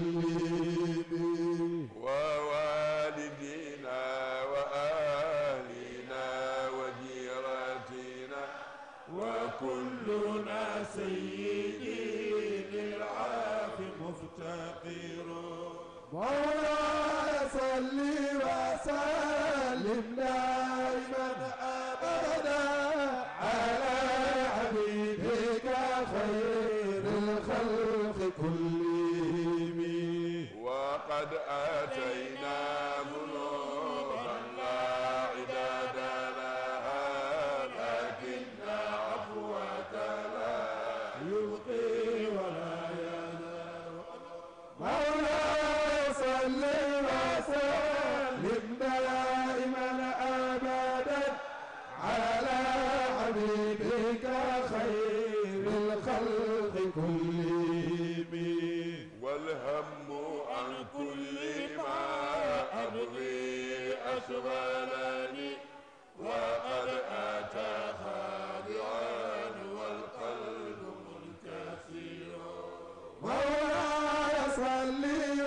كلهم ووالدينا وآلنا وجيراتنا وكلنا سيدي للعافي مفتقر مولاي صل وسلم دائما أبدا على حبيبك خير الخلق كلهم وقد آتينا ذنوبا لا عداد لها لكن عفوك لا يبقي ولا ينام مولاي صل وسلم دائما أبدا على حبيبك خير الخلق كلهم والهم عن كل ما أبغي أشغلني وقد أتى خادعا والقلب منكسر مولاي صل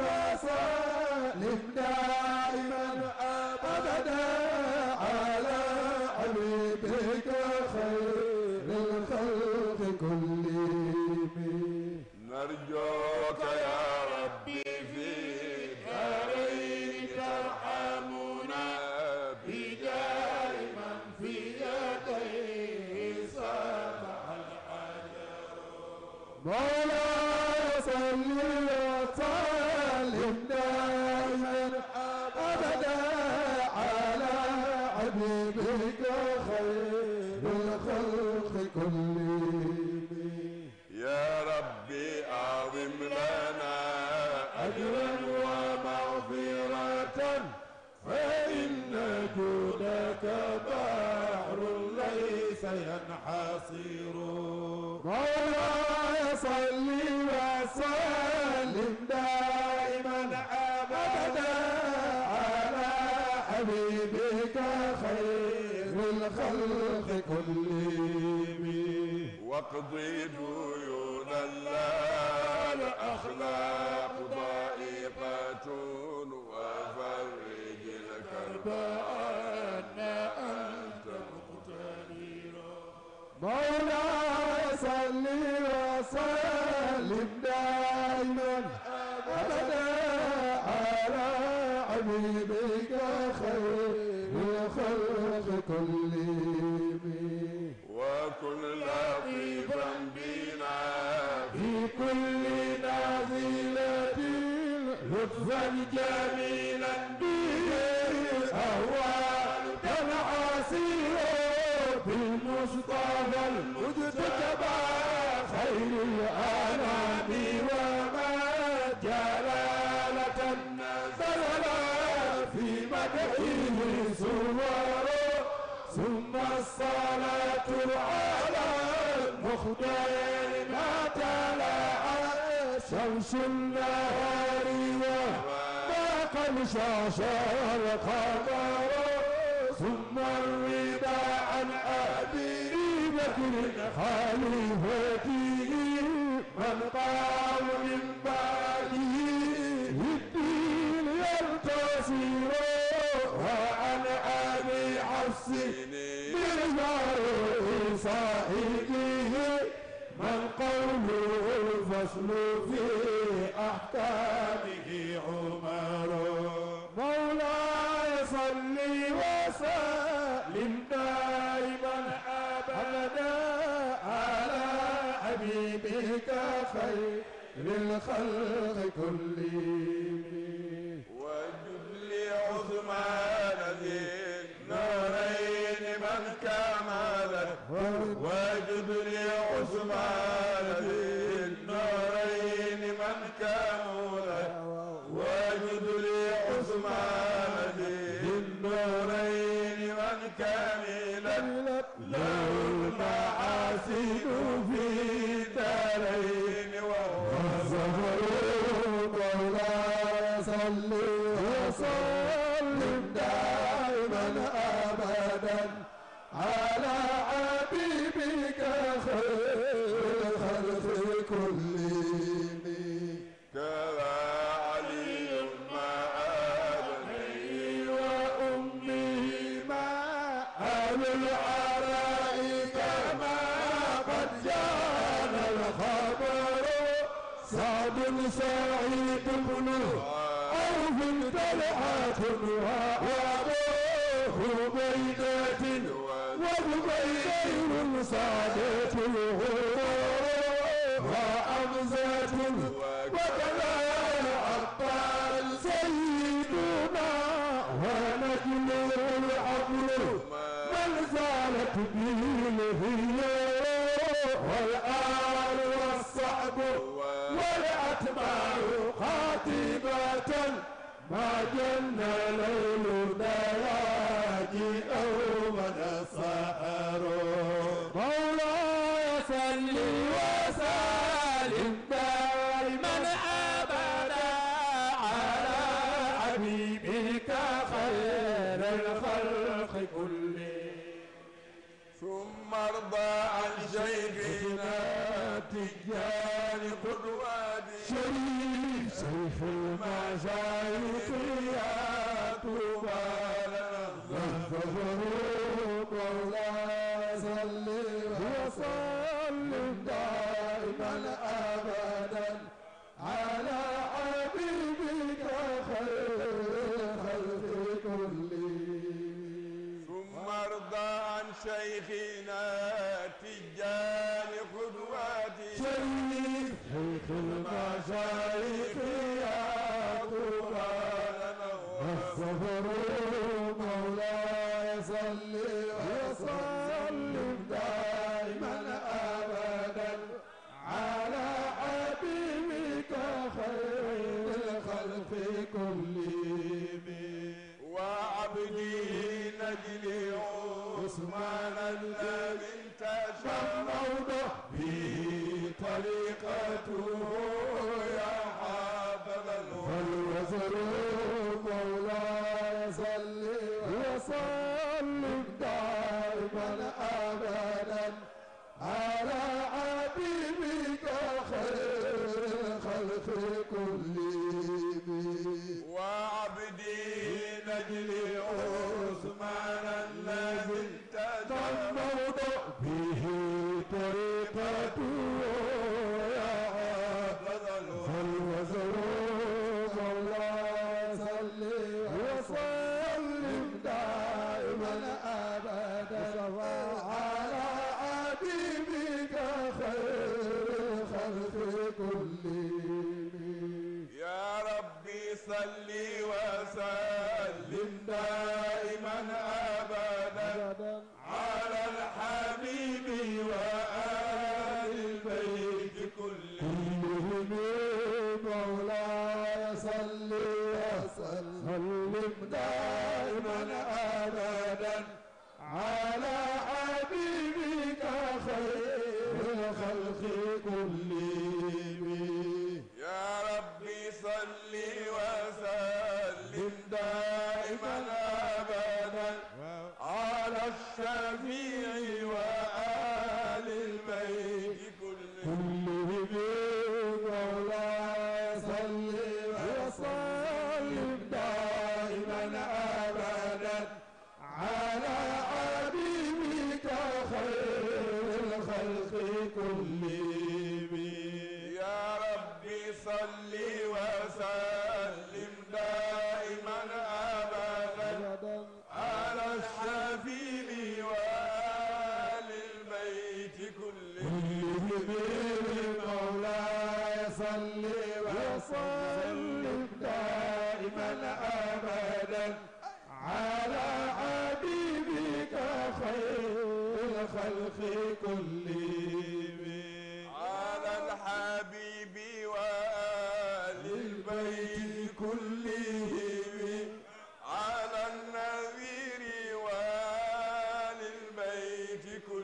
وسلم دائما أبدا على حبيبك خير الخلق كلهم نرجوك يا ربي في الدارين ترحمنا بجاه من في يديه سمح الحجر مولاي صل وسلم دائما أبدا على حبيبك خير الخلق كلهم يا ربي أعظم لنا أجرا ومغفرة فإن جودك بحر ليس ينحصر مولاي صل وسلم دائما أبدا على حبيبك خير الخلق كلهم واقضي ديونا لا الأخلاق ضائقة وفرج الكرب أن أنت مقتدر مولاي صل وسلم دائما أبدا على حبيبك خير الخلق كلهم وكن لطيفا بنا في كل نازلة لطفا جميلا به أهوال تنعسير بالمصطفى المجتبى خير الأنام وما جلالة نزل في مدحه صور ثم الصلاة على المختار ما تلاعى شمس النهار وما قد شاشر القمر ثم الرضا عن أبي بكر خليفته والقام من بعده الدين ينتصر وعن أبي حفص بالمعروف صاحبه من قوله الفصل في أحكامه عمر مولاي صل وسلم دائما أبدا على حبيبك خير الخلق كلهم وجد لعثمان ذي النورين من كمل وجد لعثمان ذي النورين من كمل وجد لعثمان ذي النورين من كملت له المعاسن في الدارين وهو وظهر مولاي صل وسلم دائما ابدا على حبيبك خير الخلق كلهم كذا علي مع ابنيه وامه مع اهل العراء كما قد جاءنا الخبر سعد سعيد بن عوف طلحة وأبوه عبيدة وزبير سعادة الغرور وحمزة وكذا العطار سيدنا ونجله العبر من زالت به الهيار والآل والصحب والأتباع خاتبة ما جن ليل دياجي أو من سحر مولاي صل وسلم دائما أبدا على حبيبك خير الخلق كلهم ثم ارضى عن شيخنا تجار قدواتي شريف سيف المشايخ يا طوبى لنا الظفر مولاي صل وسلم دائما ابدا على حبيبك خير الخلق كلهم ثم ارضى عن شيخنا تجار قدواتي شريف شيخ المشايخ يا طوبى لنا الظفر مولاي صل وسلم دائما ابدا على حبيبك خير الخلق كلهم وعبدي نجلي عثمان الذي انتشر موضع به طريقته يا حافظ فالوزر مولاي صل وسلم دائما ابدا على حبيبك خير الخلق كلهم وعبدي نجلي عثمان الذي انتشر موضع به طريقته يا حافظ فالوزر مولاي صل وسلم دائما ابدا على حبيبك خير الخلق كلهم يا ربي صل وسلم دائما ابدا على الحبيب وآل البيت كلهم مولاي صل وسلم دائما ابدا على حبيبك خير الخلق كلهم يا ربي صل وسلم صل وسلم دائما أبدا على حبيبك خير الخلق كلهم على الحبيب وآل البيت كلهم على النذير وآل البيت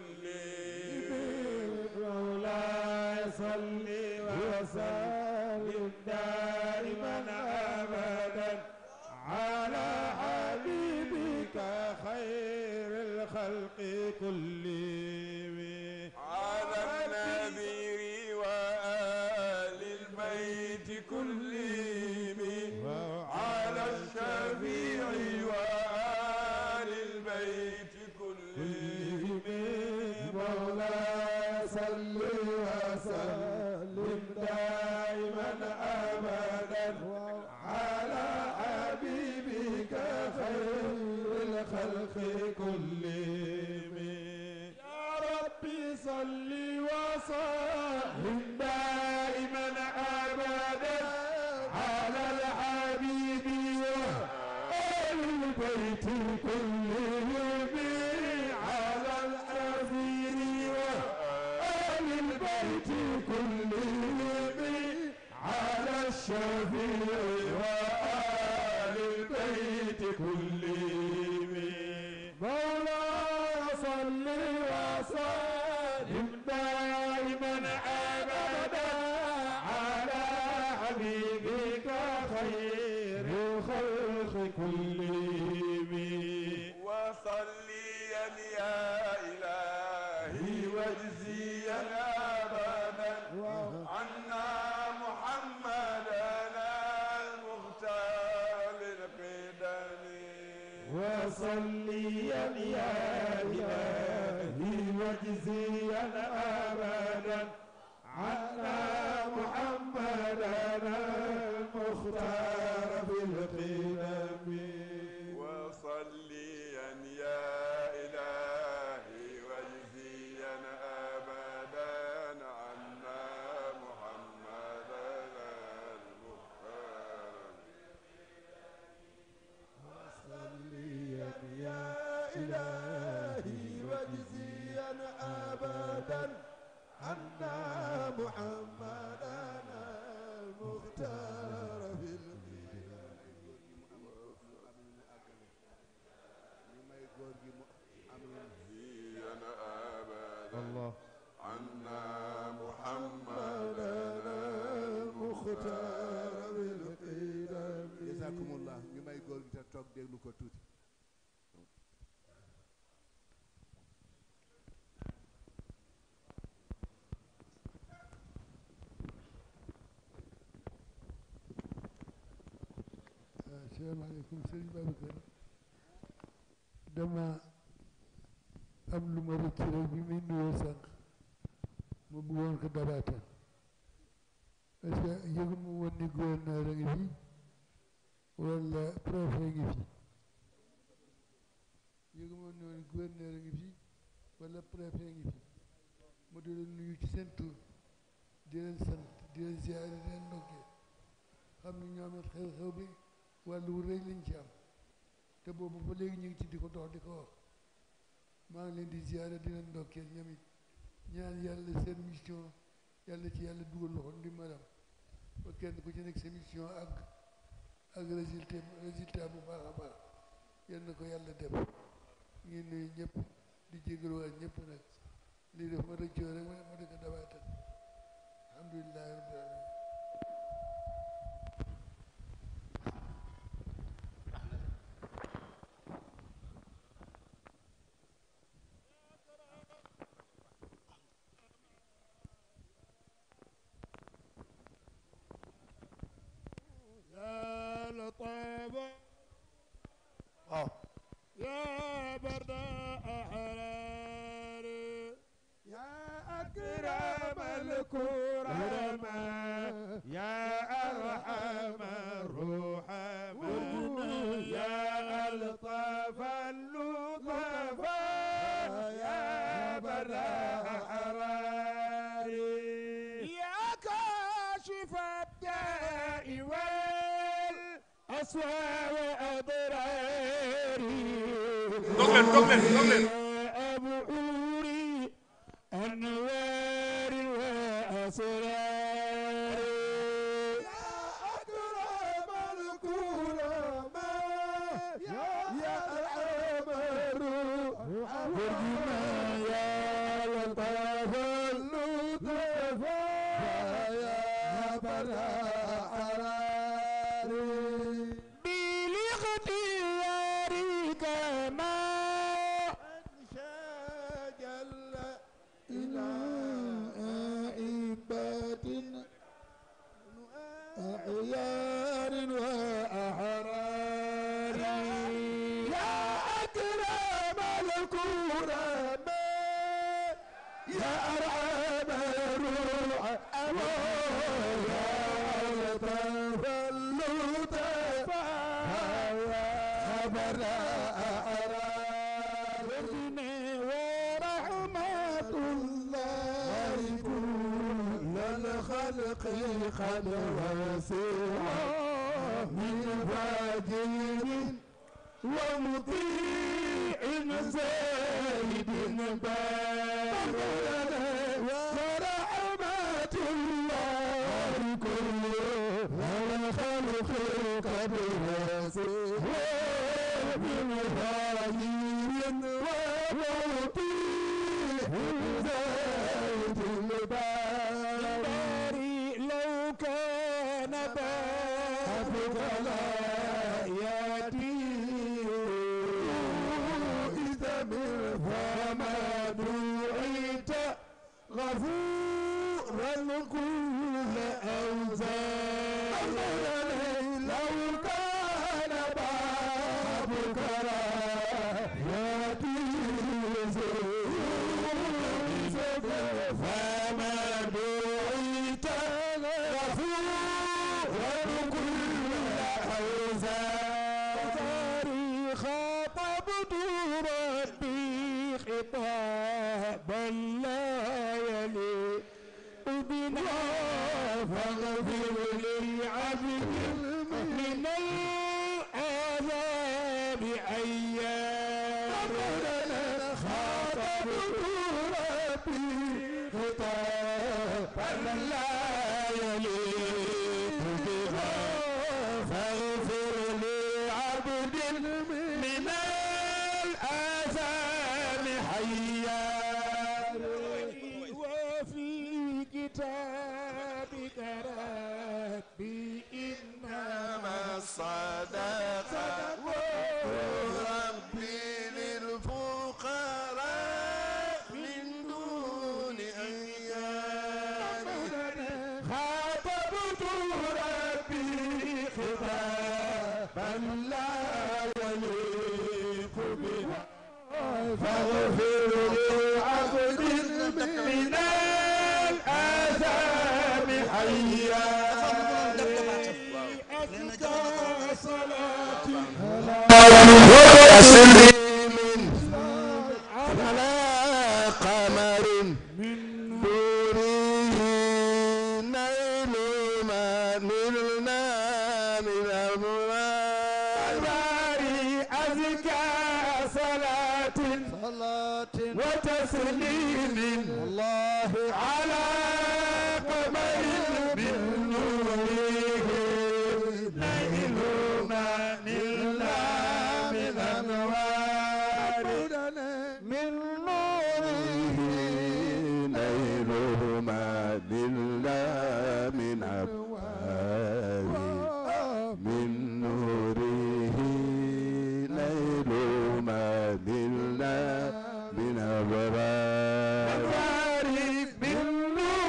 كلهم مولاي صل وسلم دائما أبدا على حبيبك خير الخلق كلهم على النذير وآل البيت كلهم على الشفيع وآل البيت كلهم مولاي صل وسلم دائما أبدا على حبيبك خير الخلق كلهم يا ربي صل وسلم دائما أبدا على الحبيب وآل البيت كلهم على الأثير وآل البيت كلهم على الشفيع وآل البيت كلهم مولاي صل وسلم دائما أبدا على حبيبك خير الخلق كلهم وصليا يا إلهي واجزيا أبدا عنا محمدنا المختار للقدم وصليا يا إلهي واجزيا أبدا عنا محمدنا المختار بالقدم وصليا يا إلهي واجزيا أبدا عنا محمدنا المختار وصليا يا إلهي واجزيا أبدا عنا محمدنا المختار الله عنا محمدنا المختار بالقدم jazakumullah ñu may góor gi te toog déglu ko tuuti asalaamaaleykum sëriñ Babacar dama am lu ma rëcc rek bi muy nuyoo sànq ma bëggoon ko dabaatal parce que yëgu ma woon ni gouverneur a ngi fi wala préfet ngi fi yëgu ma woon ni gouverneur a ngi fi wala préfet ngi fi ma di leen nuyu ci seen tur di leen sant di leen ziare di leen ndokkee xam ni ñoo amat xew-xew bi wàllu wu rëy lañ ci am te boobu ba léegi ñu ngi ci di ko dox di ko wax maa ngi leen di ziare di leen ndokkeel ñoom it ñaan yàlla seen mission yàlla ci yàlla dugal loxo ndimbalam ba kenn ku ci nekk sa mission ak ak résultat résultat bu baax a baax yal na ko yàlla def ngi nuyu ñëpp di jégaluwaat ñëpp nag lii def ma rëccoo rek ma di ko dabaatal alhamdulilahi rabbil alamin يا لطيفة waaw يا برد أحراري يا أكرم الكرماء يا أرحم الرحماء يا ألطف اللطفاء يا برد أحراري يا كاشف كاشف الداء والأسوى وأضراري أبو أوري أنوار وأسرار يا أكرم الكرماء يا أرحم الراحمين يا لطف اللطفاء يا براء بالاختيار كما أعيار وأحرار يا أكرم الكرماء يا أرحم الراحمين يا لطف اللطفاء يا براء ورحمة الله كل الخلق قد وسع من فاجر ومطيع زاهد بار ورحمة الله كل الخلق قد وسع من فاجر ومطيع زاهد بار لو كان بابك لا يأتي إذا من فما دعيت غفورا كل أوزار لو كان بابك لا يأتي فما دعيت غفورا كل أوزار خاطبت ربي خطابا لا يليق بنا فاغفر لعبد من العذاب أيام خاطبت ربي خطابا لا يليق بنا فاغفر لعبد من الآثام حيار وفي كتابك ربي إنما الصدقة ربي للفقراء من دون أيام خاطبت ربي خطابا لا يليق بنا فاغفر لعبد من الآثام حيار أزكى صلاة وتسليم على قمر من نوره نيل ما نلنا من أموال أزكى صلاة وتسليم الله على قمر من نوره نيل ما نلنا من أنوار من نوره نيل ما نلنا من أبواب من نوره نيل ما نلنا من أبواب من نوره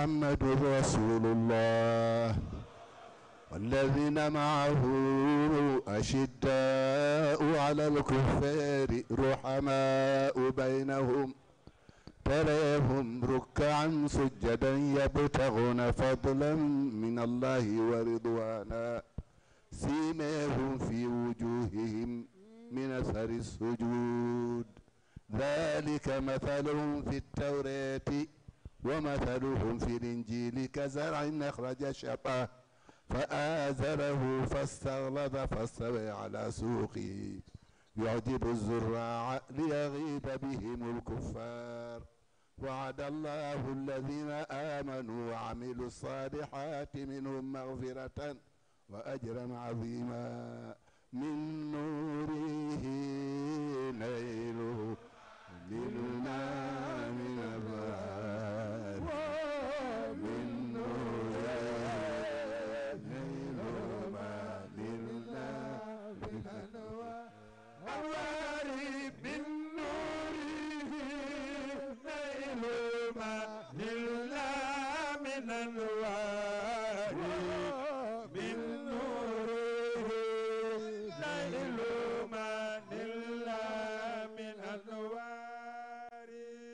محمد رسول الله والذين معه أشداء على الكفار رحماء بينهم تراهم ركعا سجدا يبتغون فضلا من الله ورضوانا سيماهم في وجوههم من أثر السجود ذلك مثلهم في التوراة ومثلهم في الإنجيل كزرع أخرج شطأه فآزره فاستغلظ فاستوى على سوقه يعجب الزراع ليغيظ بهم الكفار وعد الله الذين آمنوا وعملوا الصالحات منهم مغفرة وأجرا عظيما من نوره نيل نيلنا من النار من نوره نيل ما نيلنا من النار من نوره نيل ما نيلنا من النار من نوره نيل ما نيلنا من النار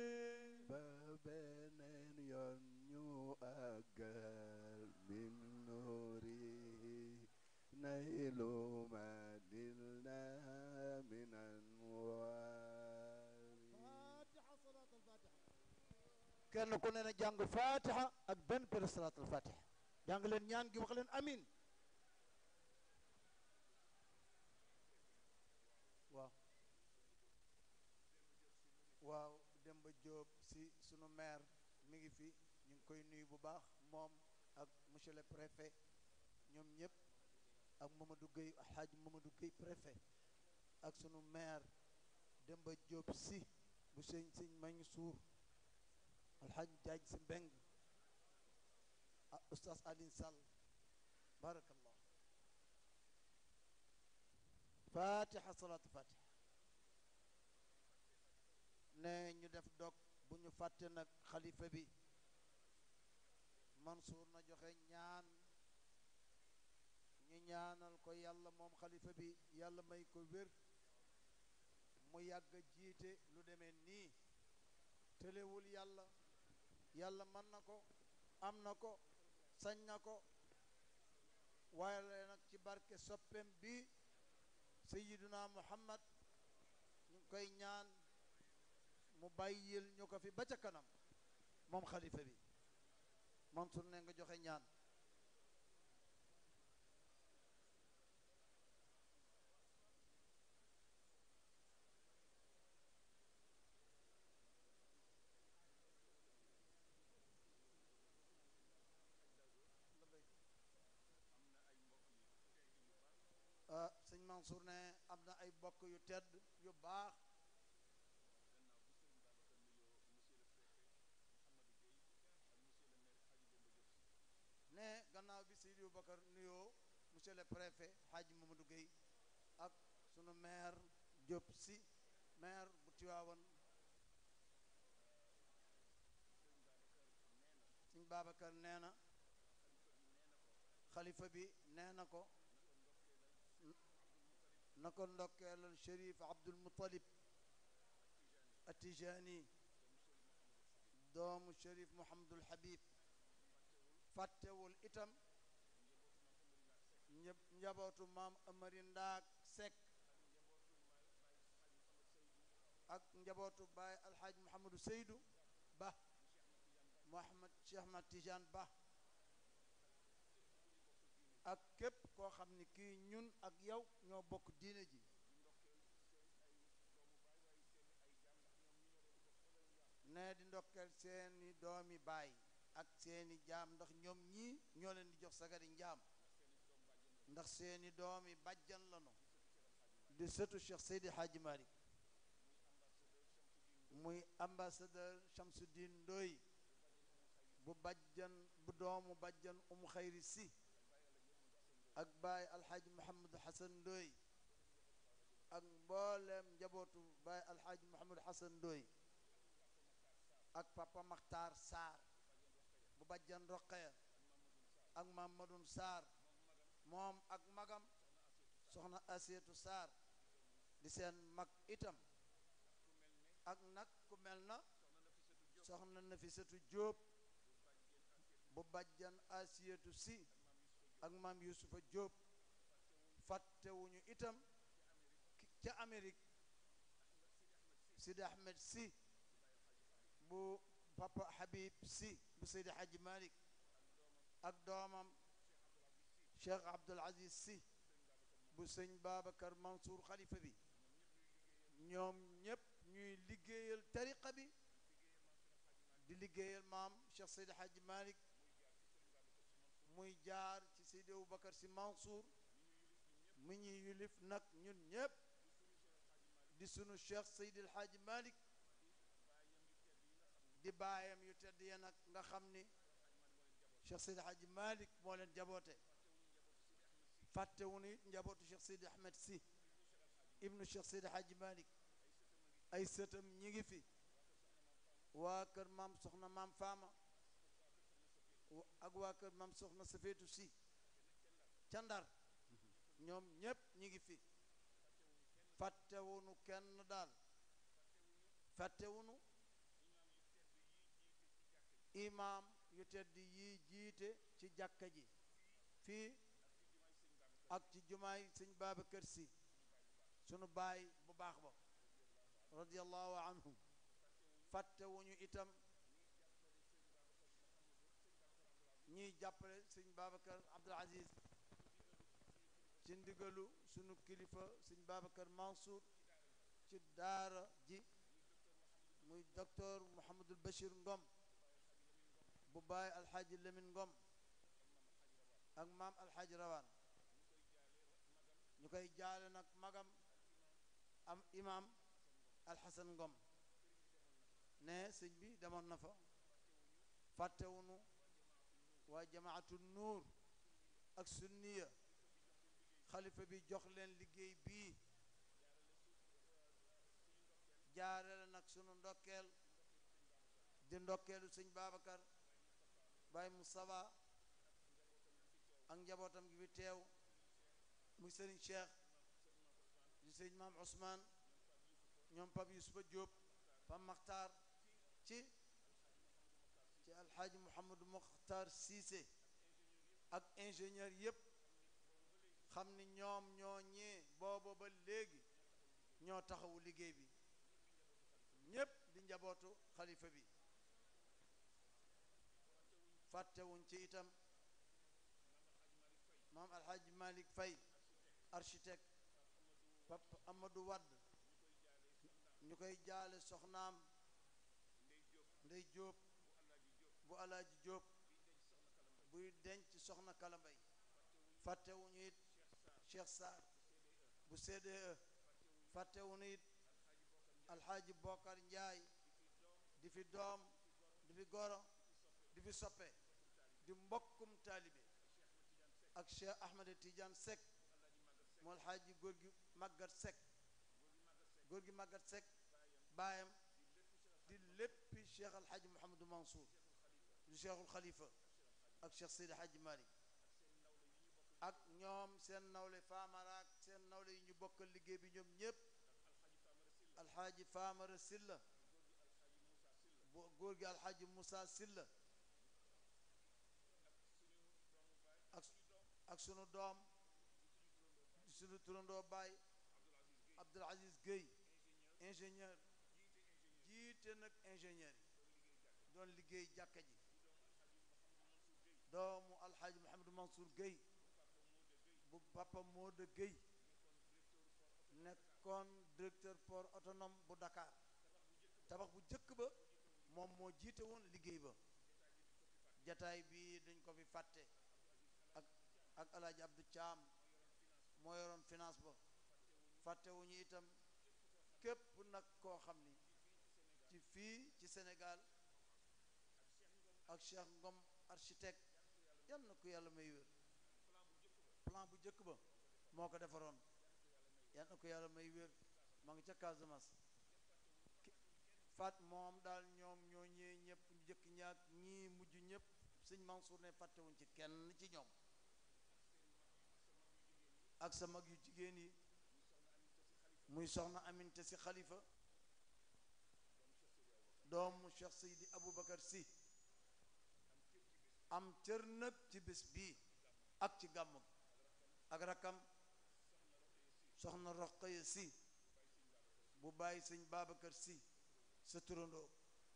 فبنين ينيو أقل من نوره نيل ما نيلنا من النوار فاتحة صلاة الفاتحة kenn ku ne na jàng fatiha ak benn per salaatul fatiha jàng leen ñaan gi wax leen amin waaw waaw Demba Diop si sunu maire mi ngi fi ñu ngi koy nuyu bu baax moom ak monsieur le préfet ñoom ñëpp ak Mamadou Gueye Alhaji Mamadou Gueye préfet ak sunu maire Demba Diop si bu sëñ sëñ Mansour Alhaji Jaaj si Mbeng Oustaz Alioune Sall barakallah fatiha salatu fatiha ne ñu def dog bu ñu fàtte nag xalifa bi Mansour na joxe ñaan ñu ñaanal ko yàlla moom xalifa bi yàlla may ko wér mu yàgg jiite lu demee nii tëlewul yàlla yàlla mën na ko am na ko sañ na ko waaye la nag ci barke soppem bi sayyiduna Muhammad ñu ngi koy ñaan mu bàyyil ñu ko fi ba ca kanam moom xalifa bi Mansour ne nga joxe ñaan sëñ Mansour ne am na ay bokk yu tedd yu baax ne gannaaw bi Seydi Bakar nuyoo monsieur le préfet Hadji Mamadou Gueye ak sunu maire Diop si maire bu Tiwaawan sëñ Babacar nee na xalifa bi nee na ko na ko ndokkeelal Chérif Abdul Muttalib Atijani doomu Chérif Mouhamadul Habib fàttewul itam njabootu maam Amari Ndaak Seck ak njabootu baay Alhaaj Mouhamadou Seydou Ba Mouhamad Cheikh Ahmad Tidiane Ba ak képp koo xam ni kii ñun ak yow ñoo bokk diine ji ne di ndokkeel seeni doomi baay ak seeni jaam ndax ñoom ñii ñoo leen di jox sagari njaam ndax seeni doomi bàjjan lanu di sëtu Cheikh Seydi Hadji Malick muy ambassadeur Chamsuddin Ndoy bu bàjjan bu doomu bàjjan Umu Xayri Si ak baay alxaaji Mouhamadou Hassan Ndoy ak mboolem njabootu baay alxaaji Mouhamadou Hassan Ndoy ak papa Makhtar Sarr bu bajjan Roqaya ak Mamadou Sarr moom ak magam soxna Aseetu Sarr di seen mag itam ak nag ku mel na soxna Nafisatu Jóob bu bajjan Asiyatu Si ak maam Yusufa Jóob fàttewuñu itam ca Amérique Sidi Ahmed Si bu papa Habib Si bu Seydi Hadji Malick ak doomam Cheikh Abdoul Aziz Si bu sëñ Babacar Mansour xalifa bi ñoom ñépp ñuy liggéeyal tariqa bi di liggéeyal maam Cheikh Seydi Hadji Malick muy jaar ci Seydi Aboubacar Si Mansour mi ñuy yulif nag ñun ñépp di sunu Cheikh Seydi El Hadji Malick di baayam yu tedd ya nag nga xam ni Cheikh Seydi El Hadji Malick moo leen jaboote fàttewu ni njabootu Cheikh Seydi Ahmed Si ibnu Cheikh Seydi El Hadji Malick ay sëtam ñi ngi fi waa kër maam soxna maam Faama ak waa kër maam soxna Safeetu Si ca Ndar ñoom ñépp ñi ngi fi fàttewunu kenn daal fàttewunu imaam yu tedd yi jiite ci jàkka ji fii ak ci jumaay sëñ Babacar Si sunu baay bu baax ba radiyallahu anhu fàttewuñu itam ñiy jàppale sëñ Babacar Abdoul Aziz ci ndigalu sunu kilifa sëñ Babacar Mansour ci daara ji muy docteur Mouhamadul Bachir Ngom bu baay alxaaji Lamine Ngom ak maam alxaaji Rawaan ñu koy jaale nag magam am imam alxasan Ngom ne sëñ bi demoon na fa fàttewunu waa jamaatu nuur ak sunniya xalifa bi jox leen liggéey bii jaarale nag sunu ndokkeel di ndokkeelu sëñ Babacar Baye Moustapha ak njabootam gi fi teew muy sëriñ Cheikh di sëriñ maam Ousmane ñoom Pape Youssoufa Diop Pape Makhtar ci ci alxaaji Mouhamadou Mokhtar Cissé ak ingénieur yépp xam ni ñoom ñoo ñee booba ba léegi ñoo taxawu liggéey bi ñépp di njabootu xalifa bi fàttewuñ ci itam maam alxaaji Malick Faye architecte Papa Amadou Wade ñu koy jaale soxnaam Ndey Jóob bu Alaaji Jóob buy denc soxna Kalambay fàttewuñu it Cheikh Sarr bu C D E fàttewuñu it alxaaji Bokar Njaay di fi doom di fi goro di fi soppe di mbokkum taalibe ak Cheikh Ahmed Tidiane Seck moo alxaaji góor gi màggat Seck góor gi màggat Seck baayam di léppi Cheikh alxaaji Mouhamadou Mansour du Cheikhul Khalifa ak Cheikh Seydi Hadji Malick ak ñoom seen nawle faamaraak seen nawle yi ñu bokkal liggéey bi ñoom ñépp alxaaji Faamara Silla bu góor gi alxaaji Moussa Silla ak ak sunu doom sunu turandoo baay Abdoul Aziz Gueye ingénieur jiite nag ingénieur yi doon liggéey jàkka ji doomu alxaaji Mouhamadou Mansour Gueye bu papa Modou Gueye nekkoon directeur port autonome bu Dakar tabax bu jëkk ba moom moo jiite woon liggéey ba jataay bi dañ ko fi fàtte ak ak alaaji Abdou Thiam moo yoroon finance ba fàttewuñu itam képp nag koo xam ni ci fii ci Sénégal ak Cheikh Ngom architecte yal na ko yàlla may wér plan bu jëkk ba moo ko defaroon yal na ko yàlla may wér maa ngi ca Casamance faat moom daal ñoom ñoo ñëwee ñëpp ñu jëkk ñaak ñii mujj ñëpp sëñ Mansour ne fàttewuñ ci kenn ci ñoom ak sa mag yu jigéen yi muy soxna Aminta si xalifa doomu Cheikh Seydi Aboubacar si am cër nag ci bés bii ak ci gàmm gi ak rakkam soxna Roqaya si bu bàyyi sëñ Babacar si sa turandoo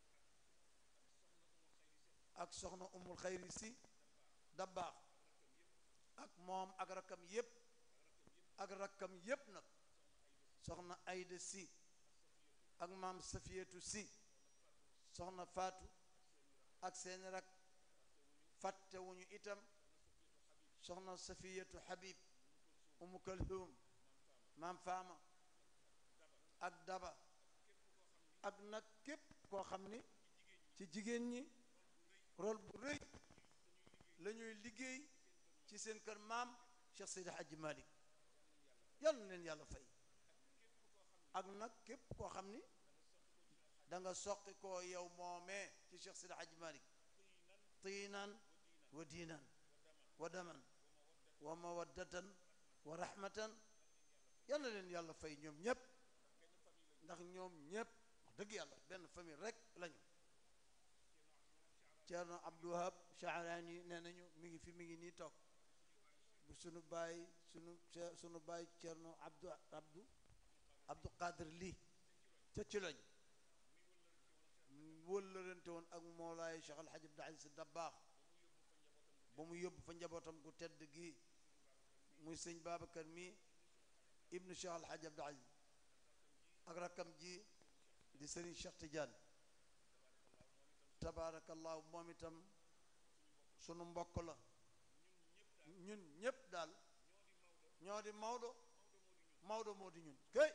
ak soxna umul xayri si dabbaax ak moom ak rakkam yépp ak rakkam yépp nag soxna Ayda si ak maam Safiyatu si soxna Faatu ak seeni rak fàttewuñu itam soxna Safiyatu Habib umu Kalhum maam Faama ak Daba ak nag képp koo xam ni ci jigéen ñi rôle bu rëy la ñuy liggéey ci seen kër maam Cheikh Seydi Hadji Malick yàlla na leen yàlla fay ak nag képp koo xam ni da nga soqi koo yow moomee ci Cheikh Seydi Hadji Malick tiinan wa diinan wa daman wa mawaddatan wa rahmatan yàlla na leen yàlla fay ñoom ñépp ndax ñoom ñépp wax dëgg yàlla benn famille rek lañu Ceerno Abdou Wahab Chaarani nee nañu mi ngi fi mi ngi nii toog bu sunu baay sunu sunu baay Ceerno Abdou Abdou Abdou Qadir lii ca ci lañ wëllërante woon ak Moolaay Cheikh Al Hadj Abdou Aziz Sy Dabakh ba mu yóbbu fa njabootam gu tedd gi muy sëñ Babacar mi ibnu Cheikh Al Hadj Abdou Aziz ak rakkam ji di sëriñ Cheikh Tidiane tabaarakallahu moom itam sunu mbokk la ñun ñépp daal ñoo di Maodo Maodo moo di ñun kay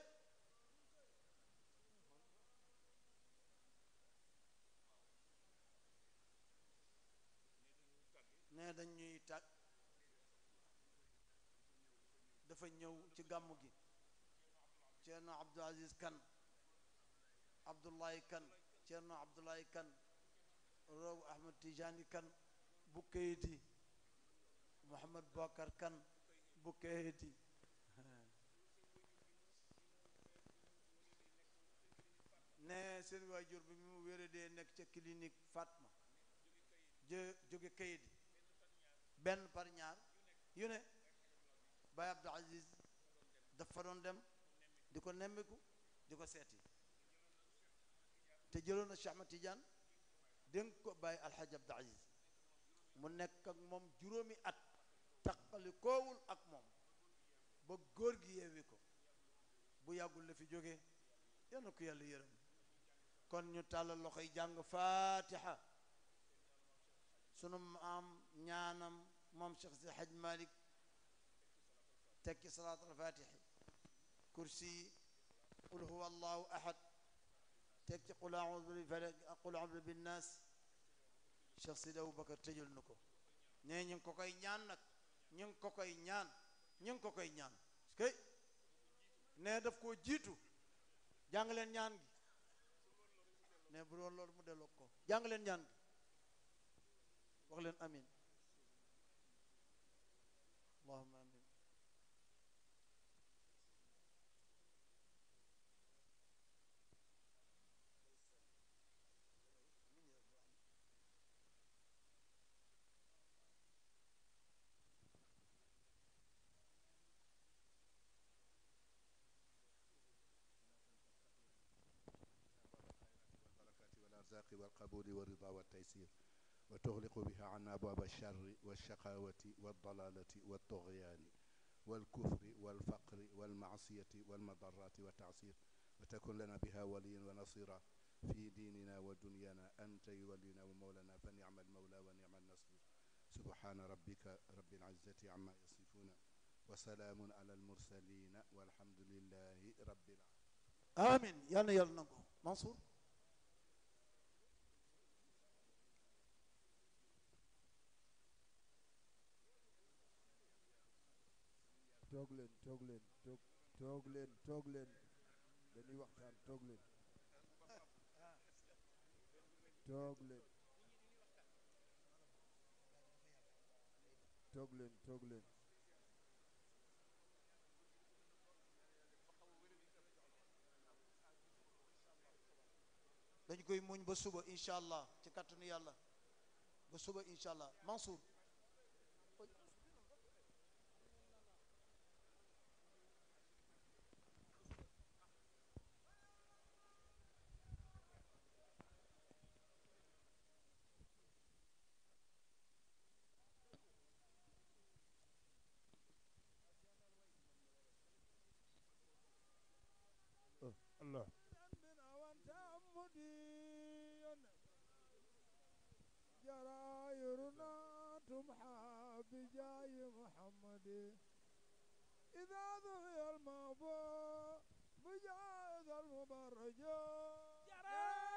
ne dañ ñuy tàgg dafa ñëw ci gàmmu gi Ceerno Abdou Aziz Kan Abdoulaye Kan Ceerno Abdoulaye Kan Row Ahmad Tijani Kan bu kayiti Mouhamad Bokar Kan bu kayiti ne seen waajur bi mu wéradee nekk ca clinique Fatma jë jóge kayiti benn par ñaar yu ne Baye Abdou Aziz dafa doon dem di ko nemmiku di ko seeti te jëloon na Cheikh Ahmad Tidiane dénk ko Baye Alhaji Abdou Aziz mu nekk ak moom juróomi at taqali koowul ak moom ba góor gi yeewi ko bu yàggul la fi jóge yal na ko yàlla yërëm kon ñu tàllal loxoy jàng fatiha sunu maam ñaanam moom Cheikh Seydi Hadj Malick tekki salaatul fatihi kursi qul huwa allahu ahad tekki qul a'udhu bi falaq qul a'udhu bin nas Cheikh Seydi Aboubacar tëjal na ko nee ñu ngi ko koy ñaan nag ñu ngi ko koy ñaan ñu ngi ko koy ñaan kay ne daf koo jiitu jàng leen ñaan gi ne bu doon loolu mu delloo ko jàng leen ñaan gi wax leen amin allahumma amin والأرزاق والقبول والرضا والتيسير وتغلق بها عنا أبواب الشر والشقاوة والضلالة والطغيان والكفر والفقر والمعصية والمضرات والتعسير وتكن لنا بها وليا ونصيرا في ديننا ودنيانا أنت ولينا ومولانا فنعم المولى ونعم النصير سبحان ربك رب العزة عما يصفون وسلام على المرسلين والحمد لله رب العالمين آمين يلا يلا نقول منصور toog leen toog leen toog toog leen toog leen dañuy waxtaan toog leen toog leen toog leen toog leen dañ koy muñ ba suba incha allah ci kàttanu yàlla ba suba incha allah Mansour Allah جرايرنا تمحى بجاي محمد إذا ذهي الموضوع بجاي ذا المبرج